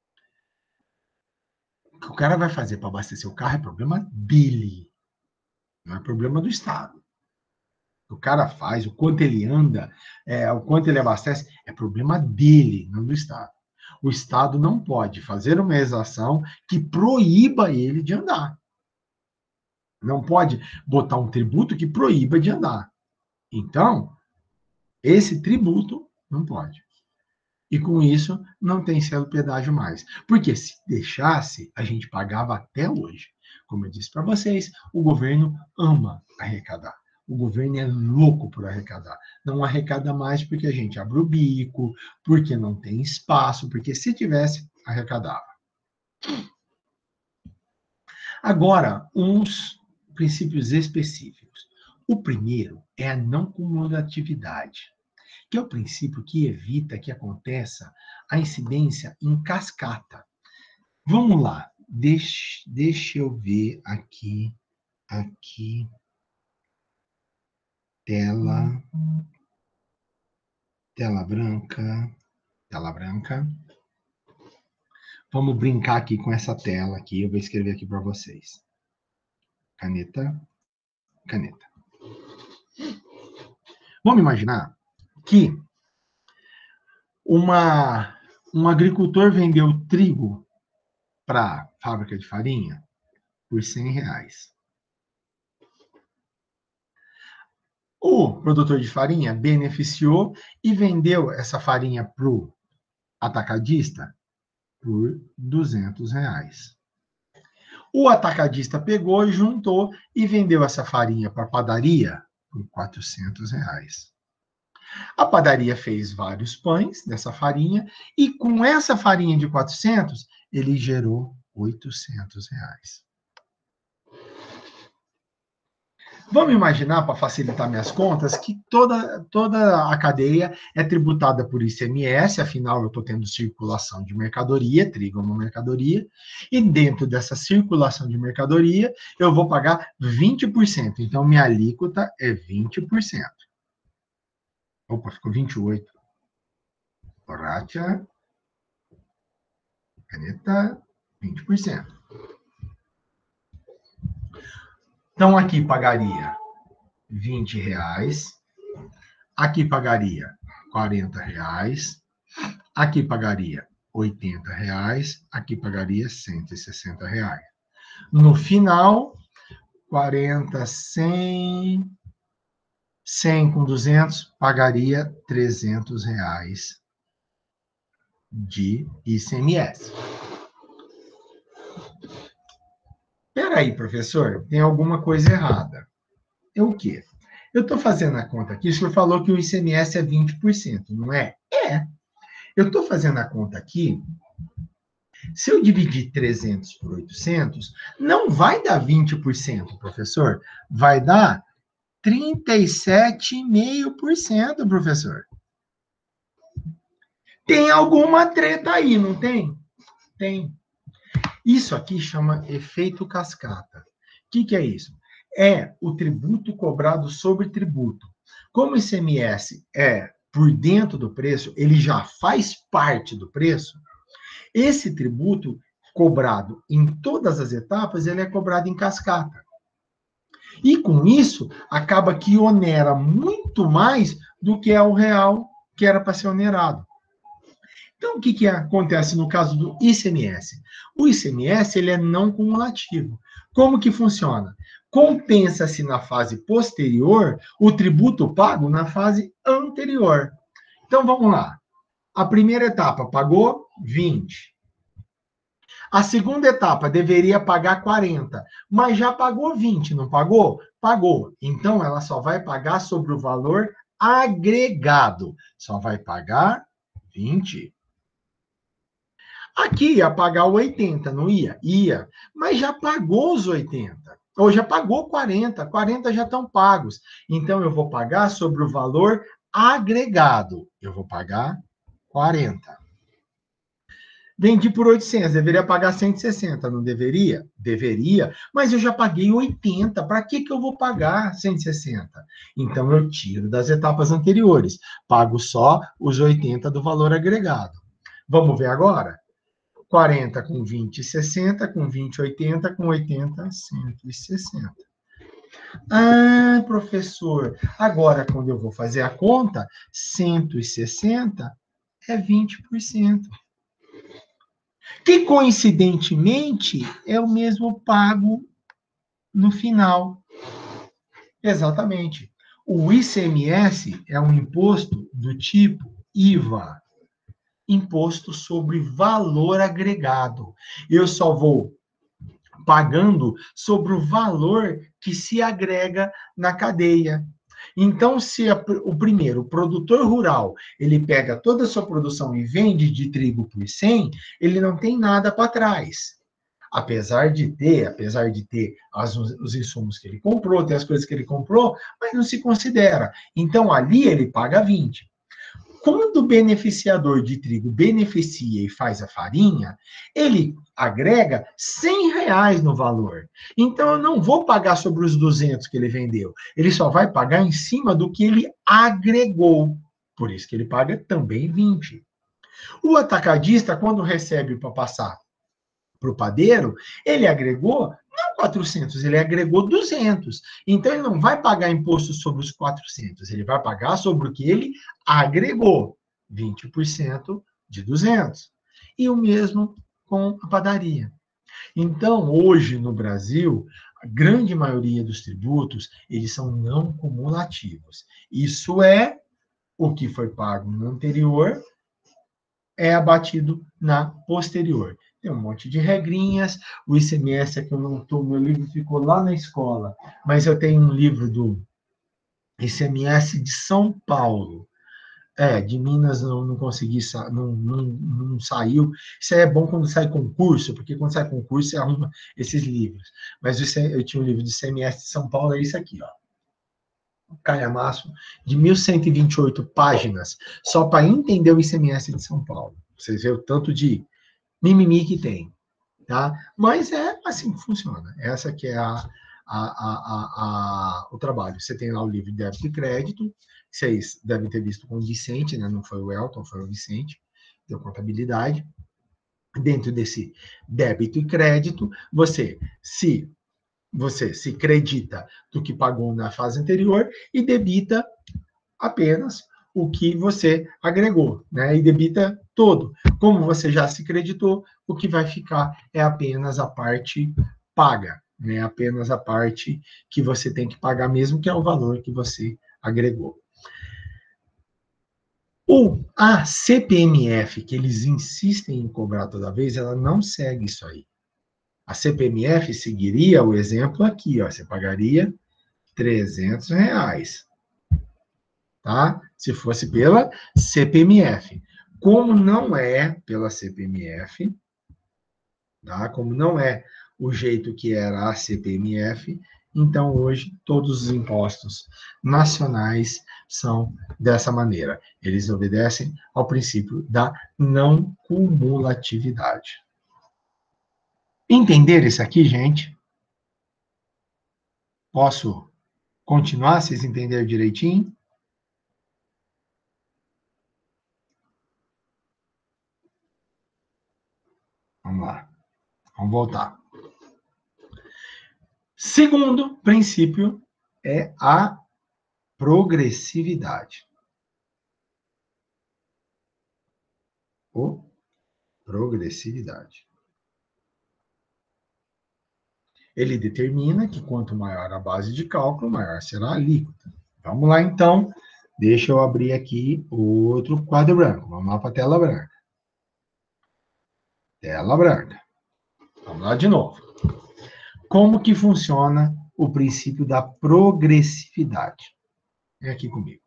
O que o cara vai fazer para abastecer o carro é problema dele, não é problema do Estado. O que o cara faz, o quanto ele anda, é, o quanto ele abastece, é problema dele, não do Estado. O Estado não pode fazer uma exação que proíba ele de andar. Não pode botar um tributo que proíba de andar. Então, esse tributo não pode. E com isso, não tem selo pedágio mais. Porque se deixasse, a gente pagava até hoje. Como eu disse para vocês, o governo ama arrecadar. O governo é louco por arrecadar. Não arrecada mais porque a gente abre o bico, porque não tem espaço, porque se tivesse, arrecadava. Agora, uns princípios específicos. O primeiro é a não cumulatividade, que é o princípio que evita que aconteça a incidência em cascata. Vamos lá. Deixa, deixa eu ver aqui, aqui, tela, tela branca, tela branca. Vamos brincar aqui com essa tela aqui, eu vou escrever aqui para vocês. Caneta, caneta. Vamos imaginar que uma, um agricultor vendeu trigo para a fábrica de farinha por cem reais. O produtor de farinha beneficiou e vendeu essa farinha para o atacadista por duzentos reais. O atacadista pegou, juntou e vendeu essa farinha para a padaria por quatrocentos reais. A padaria fez vários pães dessa farinha e com essa farinha de quatrocentos, ele gerou oitocentos reais. Vamos imaginar, para facilitar minhas contas, que toda, toda a cadeia é tributada por I C M S, afinal eu estou tendo circulação de mercadoria, trigo é uma mercadoria, e dentro dessa circulação de mercadoria eu vou pagar vinte por cento. Então minha alíquota é vinte por cento. Opa, ficou vinte e oito. Borracha, caneta, vinte por cento. Então, aqui pagaria vinte reais, aqui pagaria quarenta reais, aqui pagaria oitenta reais, aqui pagaria cento e sessenta reais. No final, quarenta, cem, cem com duzentos, pagaria trezentos reais de I C M S. Peraí, professor, tem alguma coisa errada. É o quê? Eu estou fazendo a conta aqui, o senhor falou que o I C M S é vinte por cento, não é? É. Eu estou fazendo a conta aqui, se eu dividir trezentos por oitocentos, não vai dar vinte por cento, professor. Vai dar trinta e sete vírgula cinco por cento, professor. Tem alguma treta aí, não tem? Tem. Isso aqui chama efeito cascata. O que, que é isso? É o tributo cobrado sobre tributo. Como o I C M S é por dentro do preço, ele já faz parte do preço, esse tributo cobrado em todas as etapas, ele é cobrado em cascata. E com isso, acaba que onera muito mais do que é o real que era para ser onerado. Então, o que, que acontece no caso do I C M S? O I C M S ele é não cumulativo. Como que funciona? Compensa-se na fase posterior o tributo pago na fase anterior. Então, vamos lá. A primeira etapa pagou vinte. A segunda etapa deveria pagar quarenta, mas já pagou vinte, não pagou? Pagou. Então, ela só vai pagar sobre o valor agregado. Só vai pagar vinte. Aqui ia pagar oitenta, não ia? Ia. Mas já pagou os oitenta. Ou já pagou quarenta. quarenta já estão pagos. Então, eu vou pagar sobre o valor agregado. Eu vou pagar quarenta. Vendi por oitocentos, deveria pagar cento e sessenta, não deveria? Deveria, mas eu já paguei oitenta, para que, que eu vou pagar cento e sessenta? Então, eu tiro das etapas anteriores, pago só os oitenta do valor agregado. Vamos ver agora? quarenta com vinte, sessenta, com vinte, oitenta, com oitenta, cento e sessenta. Ah, professor, agora quando eu vou fazer a conta, cento e sessenta é vinte por cento. Que, coincidentemente, é o mesmo pago no final. Exatamente. O I C M S é um imposto do tipo I V A, Imposto sobre Valor Agregado. Eu só vou pagando sobre o valor que se agrega na cadeia. Então, se a, o primeiro, o produtor rural, ele pega toda a sua produção e vende de trigo por cem, ele não tem nada para trás. Apesar de ter, apesar de ter as, os insumos que ele comprou, ter as coisas que ele comprou, mas não se considera. Então, ali ele paga vinte. quando o beneficiador de trigo beneficia e faz a farinha, ele agrega cem reais no valor. Então, eu não vou pagar sobre os duzentos que ele vendeu. Ele só vai pagar em cima do que ele agregou. Por isso que ele paga também vinte. O atacadista, quando recebe para passar para o padeiro, ele agregou não quatrocentos, ele agregou duzentos. Então, ele não vai pagar imposto sobre os quatrocentos, ele vai pagar sobre o que ele agregou, vinte por cento de duzentos. E o mesmo com a padaria. Então, hoje no Brasil, a grande maioria dos tributos, eles são não cumulativos. Isso é o que foi pago no anterior, é abatido na posterior. Tem um monte de regrinhas, o I C M S é que eu não estou, meu livro ficou lá na escola, mas eu tenho um livro do I C M S de São Paulo. É, de Minas não, não consegui, não, não, não saiu. Isso é bom quando sai concurso, porque quando sai concurso você arruma esses livros. Mas eu tinha um livro de I C M S de São Paulo, é isso aqui, ó. Calhamaço, de mil cento e vinte e oito páginas, só para entender o I C M S de São Paulo. Vocês veem o tanto de mimimi que tem, tá? Mas é assim que funciona. Essa que é a, a, a, a, a, o trabalho. Você tem lá o livro de débito e crédito, vocês devem ter visto com o Vicente, né? Não foi o Elton, foi o Vicente, deu contabilidade. Dentro desse débito e crédito, você se você se credita do que pagou na fase anterior e debita apenas o que você agregou, né? E debita todo. Como você já se creditou, o que vai ficar é apenas a parte paga, né? Apenas a parte que você tem que pagar mesmo, que é o valor que você agregou. O, a C P M F, que eles insistem em cobrar toda vez, ela não segue isso aí. A C P M F seguiria o exemplo aqui, ó, você pagaria trezentos reais, tá? Se fosse pela C P M F. Como não é pela C P M F, tá? Como não é o jeito que era a C P M F, então hoje todos os impostos nacionais são dessa maneira. Eles obedecem ao princípio da não cumulatividade. Entender isso aqui, gente? Posso continuar? Vocês entenderam direitinho? Vamos lá. Vamos voltar. Segundo princípio é a progressividade. Ou progressividade. Ele determina que quanto maior a base de cálculo, maior será a alíquota. Vamos lá, então. Deixa eu abrir aqui outro quadro branco. Vamos lá para a tela branca. Tela branca. Vamos lá de novo. Como que funciona o princípio da progressividade? Vem aqui comigo.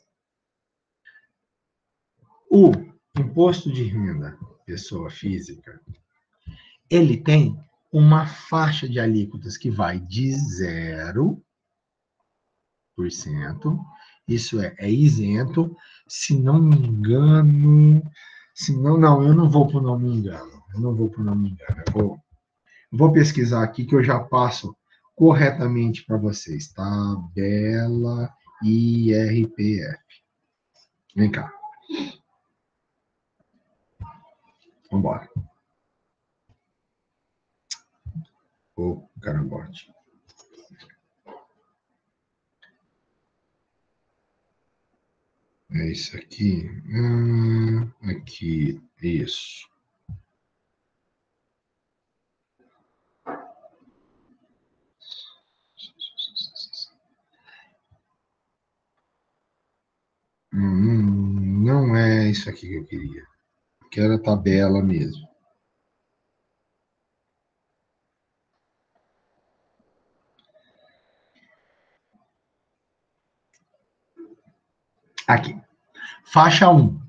O imposto de renda, pessoa física, ele tem uma faixa de alíquotas que vai de zero por cento, isso é, é isento, se não me engano, se não, não, eu não vou por não me engano, eu não vou por não me engano, eu vou, vou pesquisar aqui que eu já passo corretamente para vocês, tabela I R P F. Vem cá. Vamos embora. Ô, carambote. É isso aqui. Hum, aqui, isso. Hum, não é isso aqui que eu queria. Quero a tabela mesmo. Aqui. Faixa um.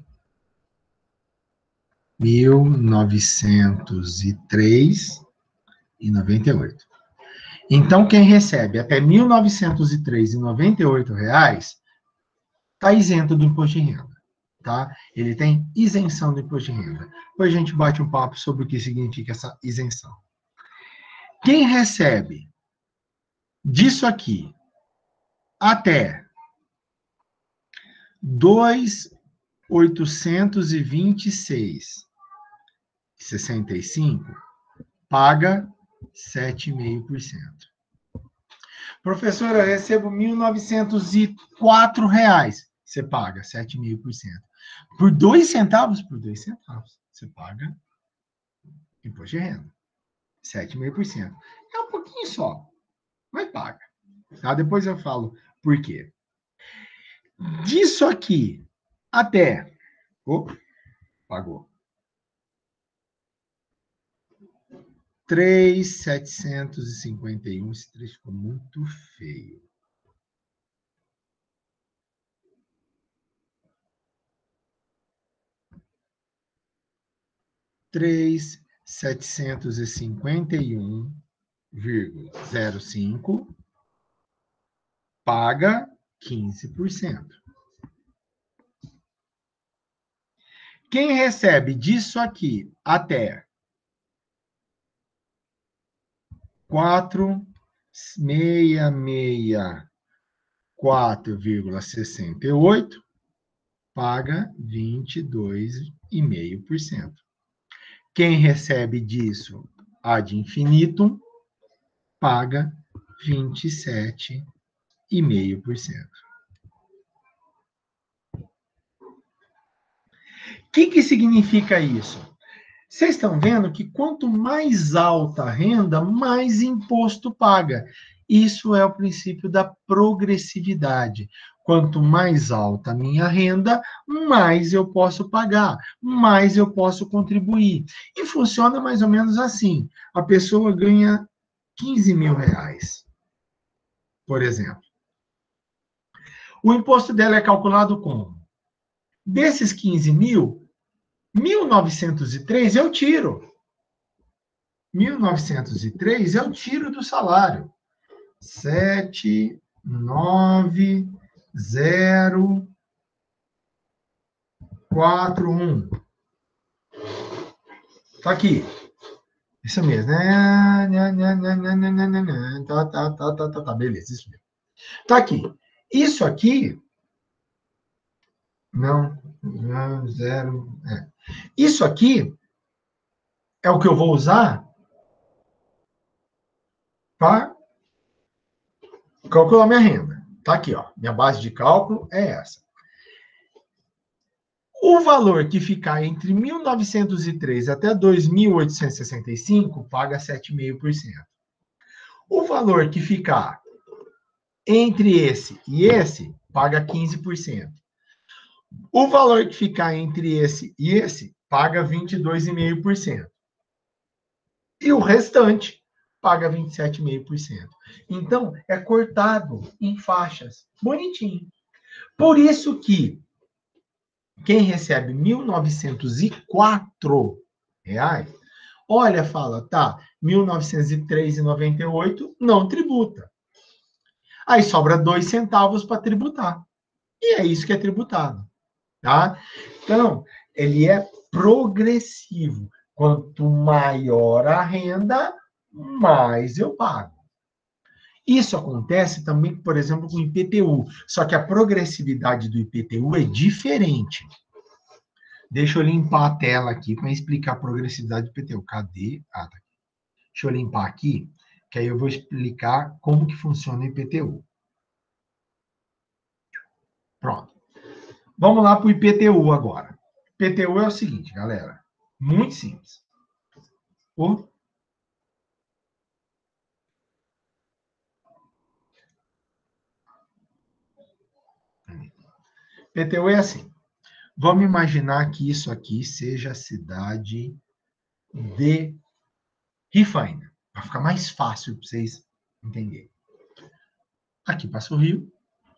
mil novecentos e três e noventa e oito. Então, quem recebe até mil novecentos e três e noventa e oito reais está isento do imposto de renda. tá? Ele tem isenção do imposto de renda. Depois a gente bate um papo sobre o que significa essa isenção. Quem recebe disso aqui até dois mil oitocentos e vinte e seis vírgula sessenta e cinco paga sete vírgula cinco por cento. Professora, eu recebo mil novecentos e quatro reais. Você paga sete vírgula cinco por cento. Por dois centavos? Por dois centavos. Você paga imposto de renda. sete vírgula cinco por cento. É um pouquinho só, mas paga. Tá? Depois eu falo por quê. Disso aqui até... Opa, pagou. três mil setecentos e cinquenta e um. Esse trecho ficou muito feio. três mil setecentos e cinquenta e um vírgula zero cinco paga quinze por cento. Quem recebe disso aqui até quatro mil seiscentos e sessenta e quatro vírgula sessenta e oito paga vinte e dois vírgula cinco por cento. Quem recebe disso ad infinitum paga vinte e sete vírgula cinco por cento. O que, que significa isso? Vocês estão vendo que quanto mais alta a renda, mais imposto paga. Isso é o princípio da progressividade. Quanto mais alta a minha renda, mais eu posso pagar, mais eu posso contribuir. E funciona mais ou menos assim. A pessoa ganha quinze mil reais, por exemplo. O imposto dela é calculado como? Desses quinze mil, mil novecentos e três eu tiro. mil novecentos e três eu tiro do salário. sete, nove, zero, quatro, um. Tá aqui. Isso mesmo. Tá, tá, tá, tá, tá, tá. Beleza, isso mesmo. Tá aqui. Isso aqui. Não, não, zero. É. Isso aqui é o que eu vou usar para calcular minha renda. Tá aqui, ó. Minha base de cálculo é essa. O valor que ficar entre mil novecentos e três até dois mil oitocentos e sessenta e cinco paga sete vírgula cinco por cento. O valor que ficar entre esse e esse paga quinze por cento. O valor que ficar entre esse e esse paga vinte e dois vírgula cinco por cento. E o restante paga vinte e sete vírgula cinco por cento. Então, é cortado em faixas. Bonitinho. Por isso que quem recebe mil novecentos e quatro reais, olha, fala, tá, mil novecentos e três reais e noventa e oito centavos não tributa. Aí sobra dois centavos para tributar. E é isso que é tributado, tá? Então, ele é progressivo. Quanto maior a renda, mais eu pago. Isso acontece também, por exemplo, com o I P T U. Só que a progressividade do I P T U é diferente. Deixa eu limpar a tela aqui para explicar a progressividade do I P T U. Cadê? Ah, tá aqui. Deixa eu limpar aqui, que aí eu vou explicar como que funciona o I P T U. Pronto. Vamos lá para o I P T U agora. I P T U é o seguinte, galera. Muito simples. O I P T U é assim. Vamos imaginar que isso aqui seja a cidade de Rifaina, para ficar mais fácil para vocês entenderem. Aqui passa o rio.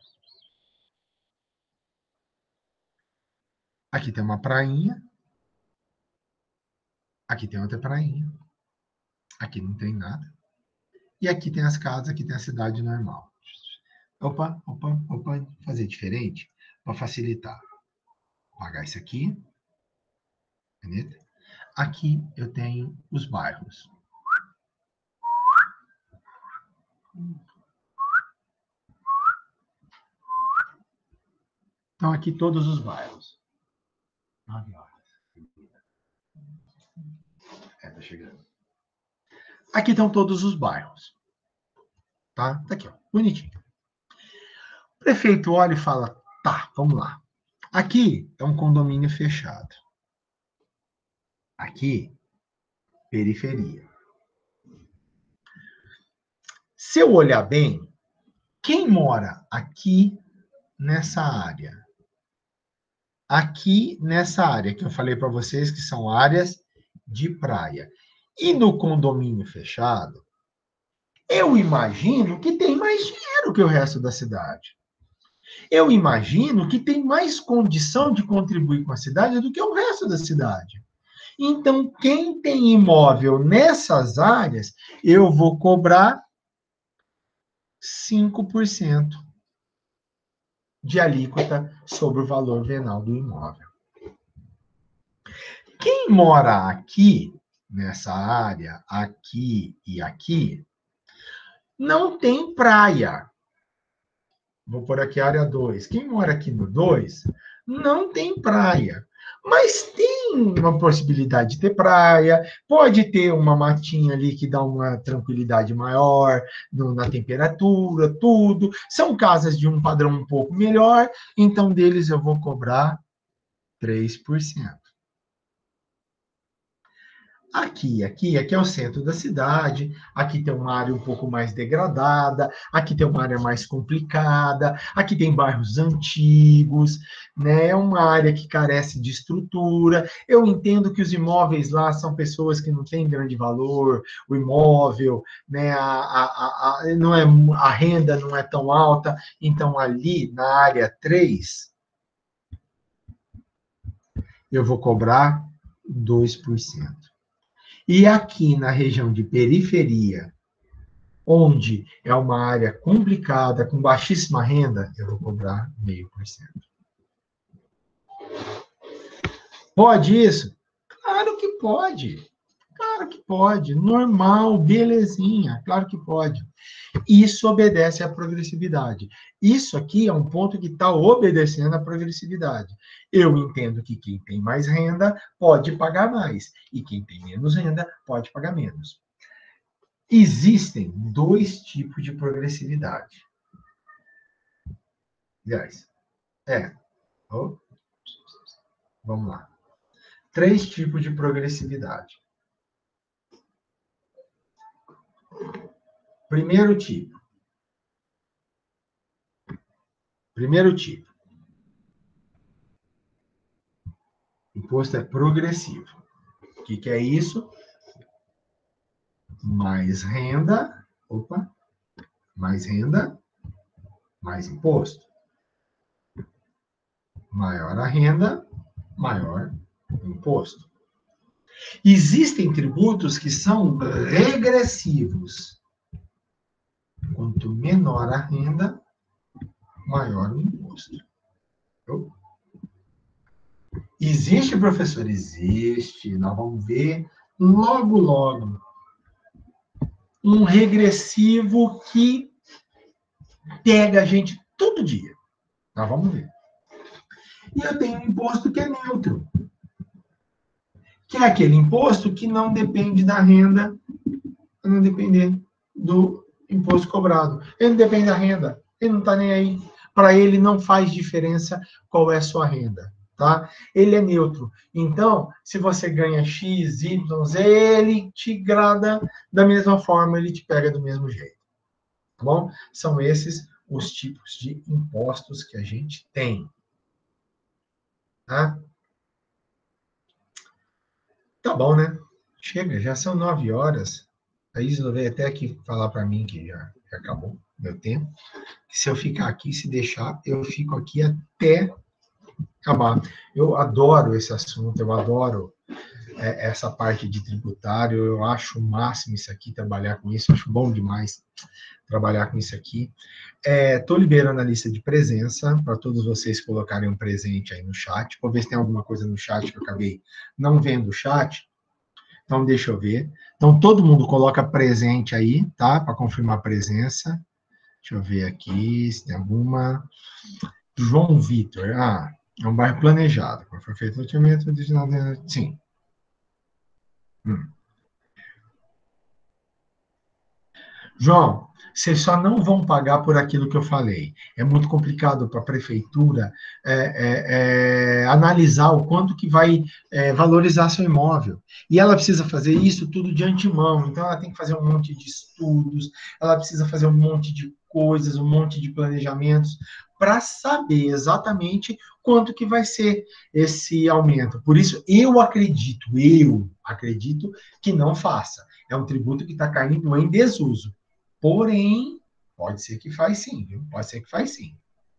Aqui tem uma prainha. Aqui tem outra prainha. Aqui não tem nada. E aqui tem as casas, aqui tem a cidade normal. Opa, opa, opa, fazer diferente para facilitar. apagar isso aqui. Caneta. Aqui eu tenho os bairros. Então, aqui todos os bairros. Nove horas. É, tá chegando. Aqui estão todos os bairros. Tá? Tá aqui, ó. Bonitinho. O prefeito olha e fala, tá, vamos lá. Aqui é um condomínio fechado. Aqui, periferia. Se eu olhar bem, quem mora aqui nessa área? Aqui nessa área que eu falei para vocês que são áreas de praia. E no condomínio fechado, eu imagino que tem mais dinheiro que o resto da cidade. Eu imagino que tem mais condição de contribuir com a cidade do que o resto da cidade. Então, quem tem imóvel nessas áreas, eu vou cobrar cinco por cento de alíquota sobre o valor venal do imóvel. Quem mora aqui, nessa área, aqui e aqui, não tem praia. Vou pôr aqui a área dois. Quem mora aqui no dois, não tem praia. Mas tem uma possibilidade de ter praia, pode ter uma matinha ali que dá uma tranquilidade maior no, na temperatura, tudo. São casas de um padrão um pouco melhor, então deles eu vou cobrar três por cento. Aqui, aqui, aqui é o centro da cidade, aqui tem uma área um pouco mais degradada, aqui tem uma área mais complicada, aqui tem bairros antigos, né? É uma área que carece de estrutura. Eu entendo que os imóveis lá são pessoas que não têm grande valor, o imóvel, né? A, a, a, a, não é, a renda não é tão alta, então ali na área três, eu vou cobrar dois por cento. E aqui na região de periferia, onde é uma área complicada, com baixíssima renda, eu vou cobrar zero vírgula cinco por cento. Pode isso? Claro que pode. Claro que pode. Normal, belezinha. Claro que pode. Isso obedece à progressividade. Isso aqui é um ponto que está obedecendo à progressividade. Eu entendo que quem tem mais renda pode pagar mais, e quem tem menos renda pode pagar menos. Existem dois tipos de progressividade. Aliás, é. Oh, vamos lá. Três tipos de progressividade. Primeiro tipo. Primeiro tipo. Imposto é progressivo. O que, que é isso? Mais renda, opa, mais renda, mais imposto. Maior a renda, maior o imposto. Existem tributos que são regressivos. Quanto menor a renda, maior o imposto. Existe, professor? Existe. Nós vamos ver logo, logo. Um regressivo que pega a gente todo dia. Nós vamos ver. E eu tenho um imposto que é neutro. Que é aquele imposto que não depende da renda, não depender do imposto cobrado. Ele não depende da renda. Ele não está nem aí. Para ele não faz diferença qual é a sua renda. Tá? Ele é neutro. Então, se você ganha X, Y, Z, ele te grada da mesma forma, ele te pega do mesmo jeito. Tá bom? São esses os tipos de impostos que a gente tem. Tá? Tá bom, né? Chega, já são nove horas. A Isla veio até aqui falar para mim que já, já acabou meu tempo. Que se eu ficar aqui, se deixar, eu fico aqui até acabar. Eu adoro esse assunto, eu adoro é, essa parte de tributário, eu acho o máximo isso aqui, trabalhar com isso, acho bom demais trabalhar com isso aqui. Estou é, liberando a lista de presença para todos vocês colocarem um presente aí no chat. Vou ver se tem alguma coisa no chat que eu acabei não vendo o chat. Então, deixa eu ver. Então, todo mundo coloca presente aí, tá? Para confirmar a presença. Deixa eu ver aqui se tem alguma. João Vitor. Ah, é um bairro planejado. Quando foi feito o loteamento, sim. Hum. João, vocês só não vão pagar por aquilo que eu falei. É muito complicado para a prefeitura é, é, é, analisar o quanto que vai é, valorizar seu imóvel. E ela precisa fazer isso tudo de antemão. Então, ela tem que fazer um monte de estudos, ela precisa fazer um monte de coisas, um monte de planejamentos, para saber exatamente quanto que vai ser esse aumento. Por isso, eu acredito, eu acredito que não faça. É um tributo que está caindo em desuso. Porém, pode ser que faz sim, viu? Pode ser que faz sim.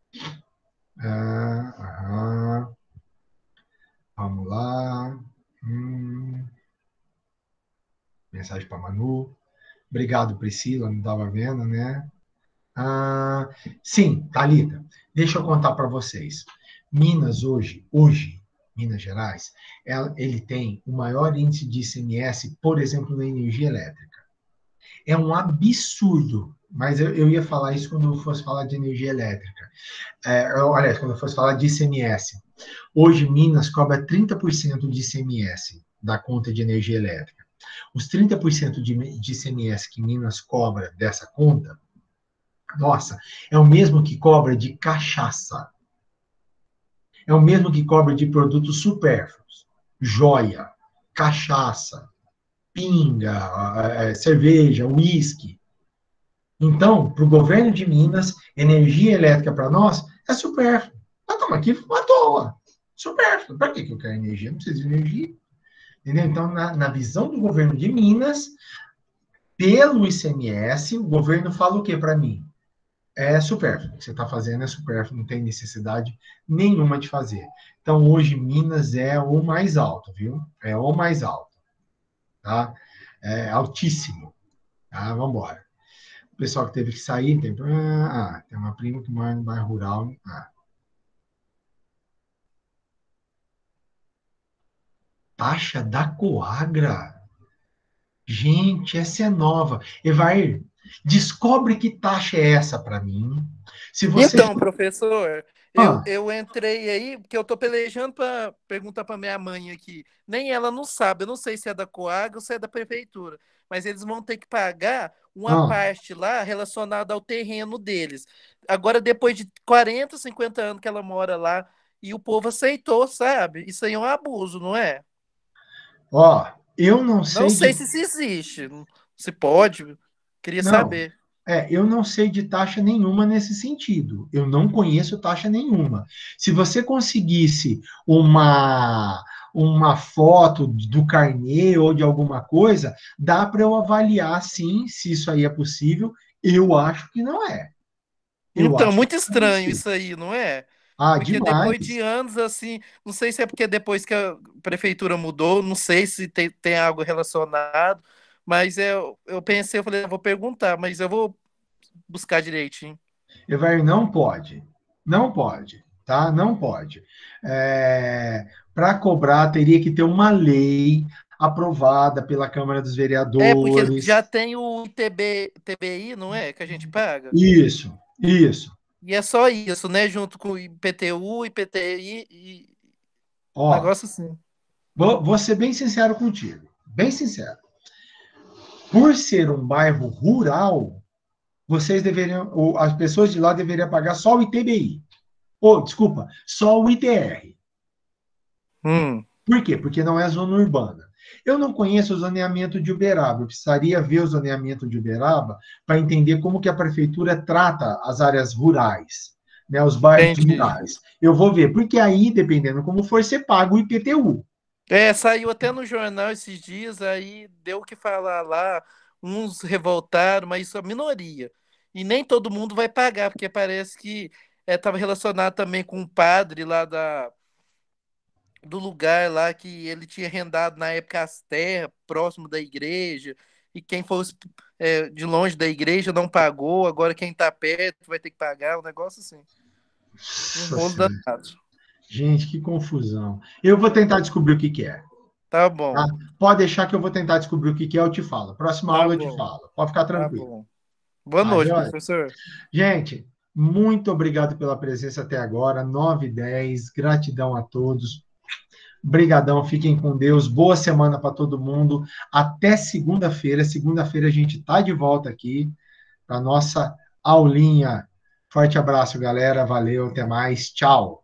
Ah, ah, vamos lá. Hum, mensagem para Manu. Obrigado, Priscila, não estava vendo, né? Ah, sim, Thalita, deixa eu contar para vocês. Minas hoje, hoje, Minas Gerais, ela, ele tem o maior índice de I C M S, por exemplo, na energia elétrica. É um absurdo, mas eu, eu ia falar isso quando eu fosse falar de energia elétrica. É, olha, quando eu fosse falar de I C M S. Hoje, Minas cobra trinta por cento de I C M S da conta de energia elétrica. Os trinta por cento de, de I C M S que Minas cobra dessa conta, nossa, é o mesmo que cobra de cachaça. É o mesmo que cobra de produtos supérfluos. Joia, cachaça, pinga, cerveja, uísque. Então, para o governo de Minas, energia elétrica para nós é supérfluo. Nós estamos aqui à toa. Supérfluo. Para que eu quero energia? Não preciso de energia. Entendeu? Então, na, na visão do governo de Minas, pelo I C M S, o governo fala o que para mim? É supérfluo. O que você está fazendo é supérfluo, não tem necessidade nenhuma de fazer. Então, hoje, Minas é o mais alto, viu? É o mais alto. Tá? É altíssimo. Tá? Vamos embora. O pessoal que teve que sair, tem, ah, tem uma prima que mora no bairro rural. Ah. Taxa da Coagra. Gente, essa é nova. Evair, descobre que taxa é essa para mim. Se você. Então, professor, eu, Ah, eu entrei aí, porque eu estou pelejando para perguntar para minha mãe aqui. Nem ela não sabe, eu não sei se é da Coag ou se é da prefeitura, mas eles vão ter que pagar uma ah, parte lá relacionada ao terreno deles. Agora, depois de quarenta, cinquenta anos que ela mora lá, e o povo aceitou, sabe? Isso aí é um abuso, não é? ó, eu não Não sei sei de. se isso existe, se pode, queria Não, saber. é, eu não sei de taxa nenhuma nesse sentido. Eu não conheço taxa nenhuma. Se você conseguisse uma uma foto do carnê ou de alguma coisa, dá para eu avaliar sim se isso aí é possível. Eu acho que não é. Eu Então, acho que muito não é estranho possível. isso aí, não é? Ah, Porque depois de demais. anos, assim, não sei se é porque depois que a prefeitura mudou, não sei se tem, tem algo relacionado, mas eu, eu pensei, eu falei, eu vou perguntar, mas eu vou buscar direitinho. Evair, não pode. Não pode, tá? Não pode. É, para cobrar, teria que ter uma lei aprovada pela Câmara dos É, porque Vereadores. já tem o T B, T B I, não é? Que a gente paga. Isso, isso. E é só isso, né? Junto com o I P T U, I P T I e Ó, negócio assim. vou, vou ser bem sincero contigo. Bem sincero. Por ser um bairro rural, vocês deveriam, ou as pessoas de lá deveriam pagar só o I T B I. Ou, desculpa, só o I T R. Hum, Por quê? Porque não é zona urbana. Eu não conheço o zoneamento de Uberaba. Eu precisaria ver o zoneamento de Uberaba para entender como que a prefeitura trata as áreas rurais, né, os bairros entendi. rurais. Eu vou ver, porque aí, dependendo como for, você paga o I P T U. É, saiu até no jornal esses dias, aí deu o que falar lá, uns revoltaram, mas isso é minoria. E nem todo mundo vai pagar, porque parece que estava relacionado também com um padre lá da do lugar lá que ele tinha arrendado na época as terras próximo da igreja, e quem fosse é, de longe da igreja não pagou, agora quem tá perto vai ter que pagar, um negócio assim. Um Nossa rolo Senhora. danado. Gente, que confusão. Eu vou tentar descobrir o que que é. Tá Tá? bom, Pode deixar que eu vou tentar descobrir o que que é, eu te falo. Próxima tá aula eu te bom, falo. Pode ficar tá tranquilo. bom. Boa Tá, noite, joia? professor. Gente, muito obrigado pela presença até agora. nove e dez. Gratidão a todos. Brigadão, fiquem com Deus. Boa semana para todo mundo. Até segunda-feira. Segunda-feira a gente tá de volta aqui para nossa aulinha. Forte abraço, galera. Valeu, até mais. Tchau.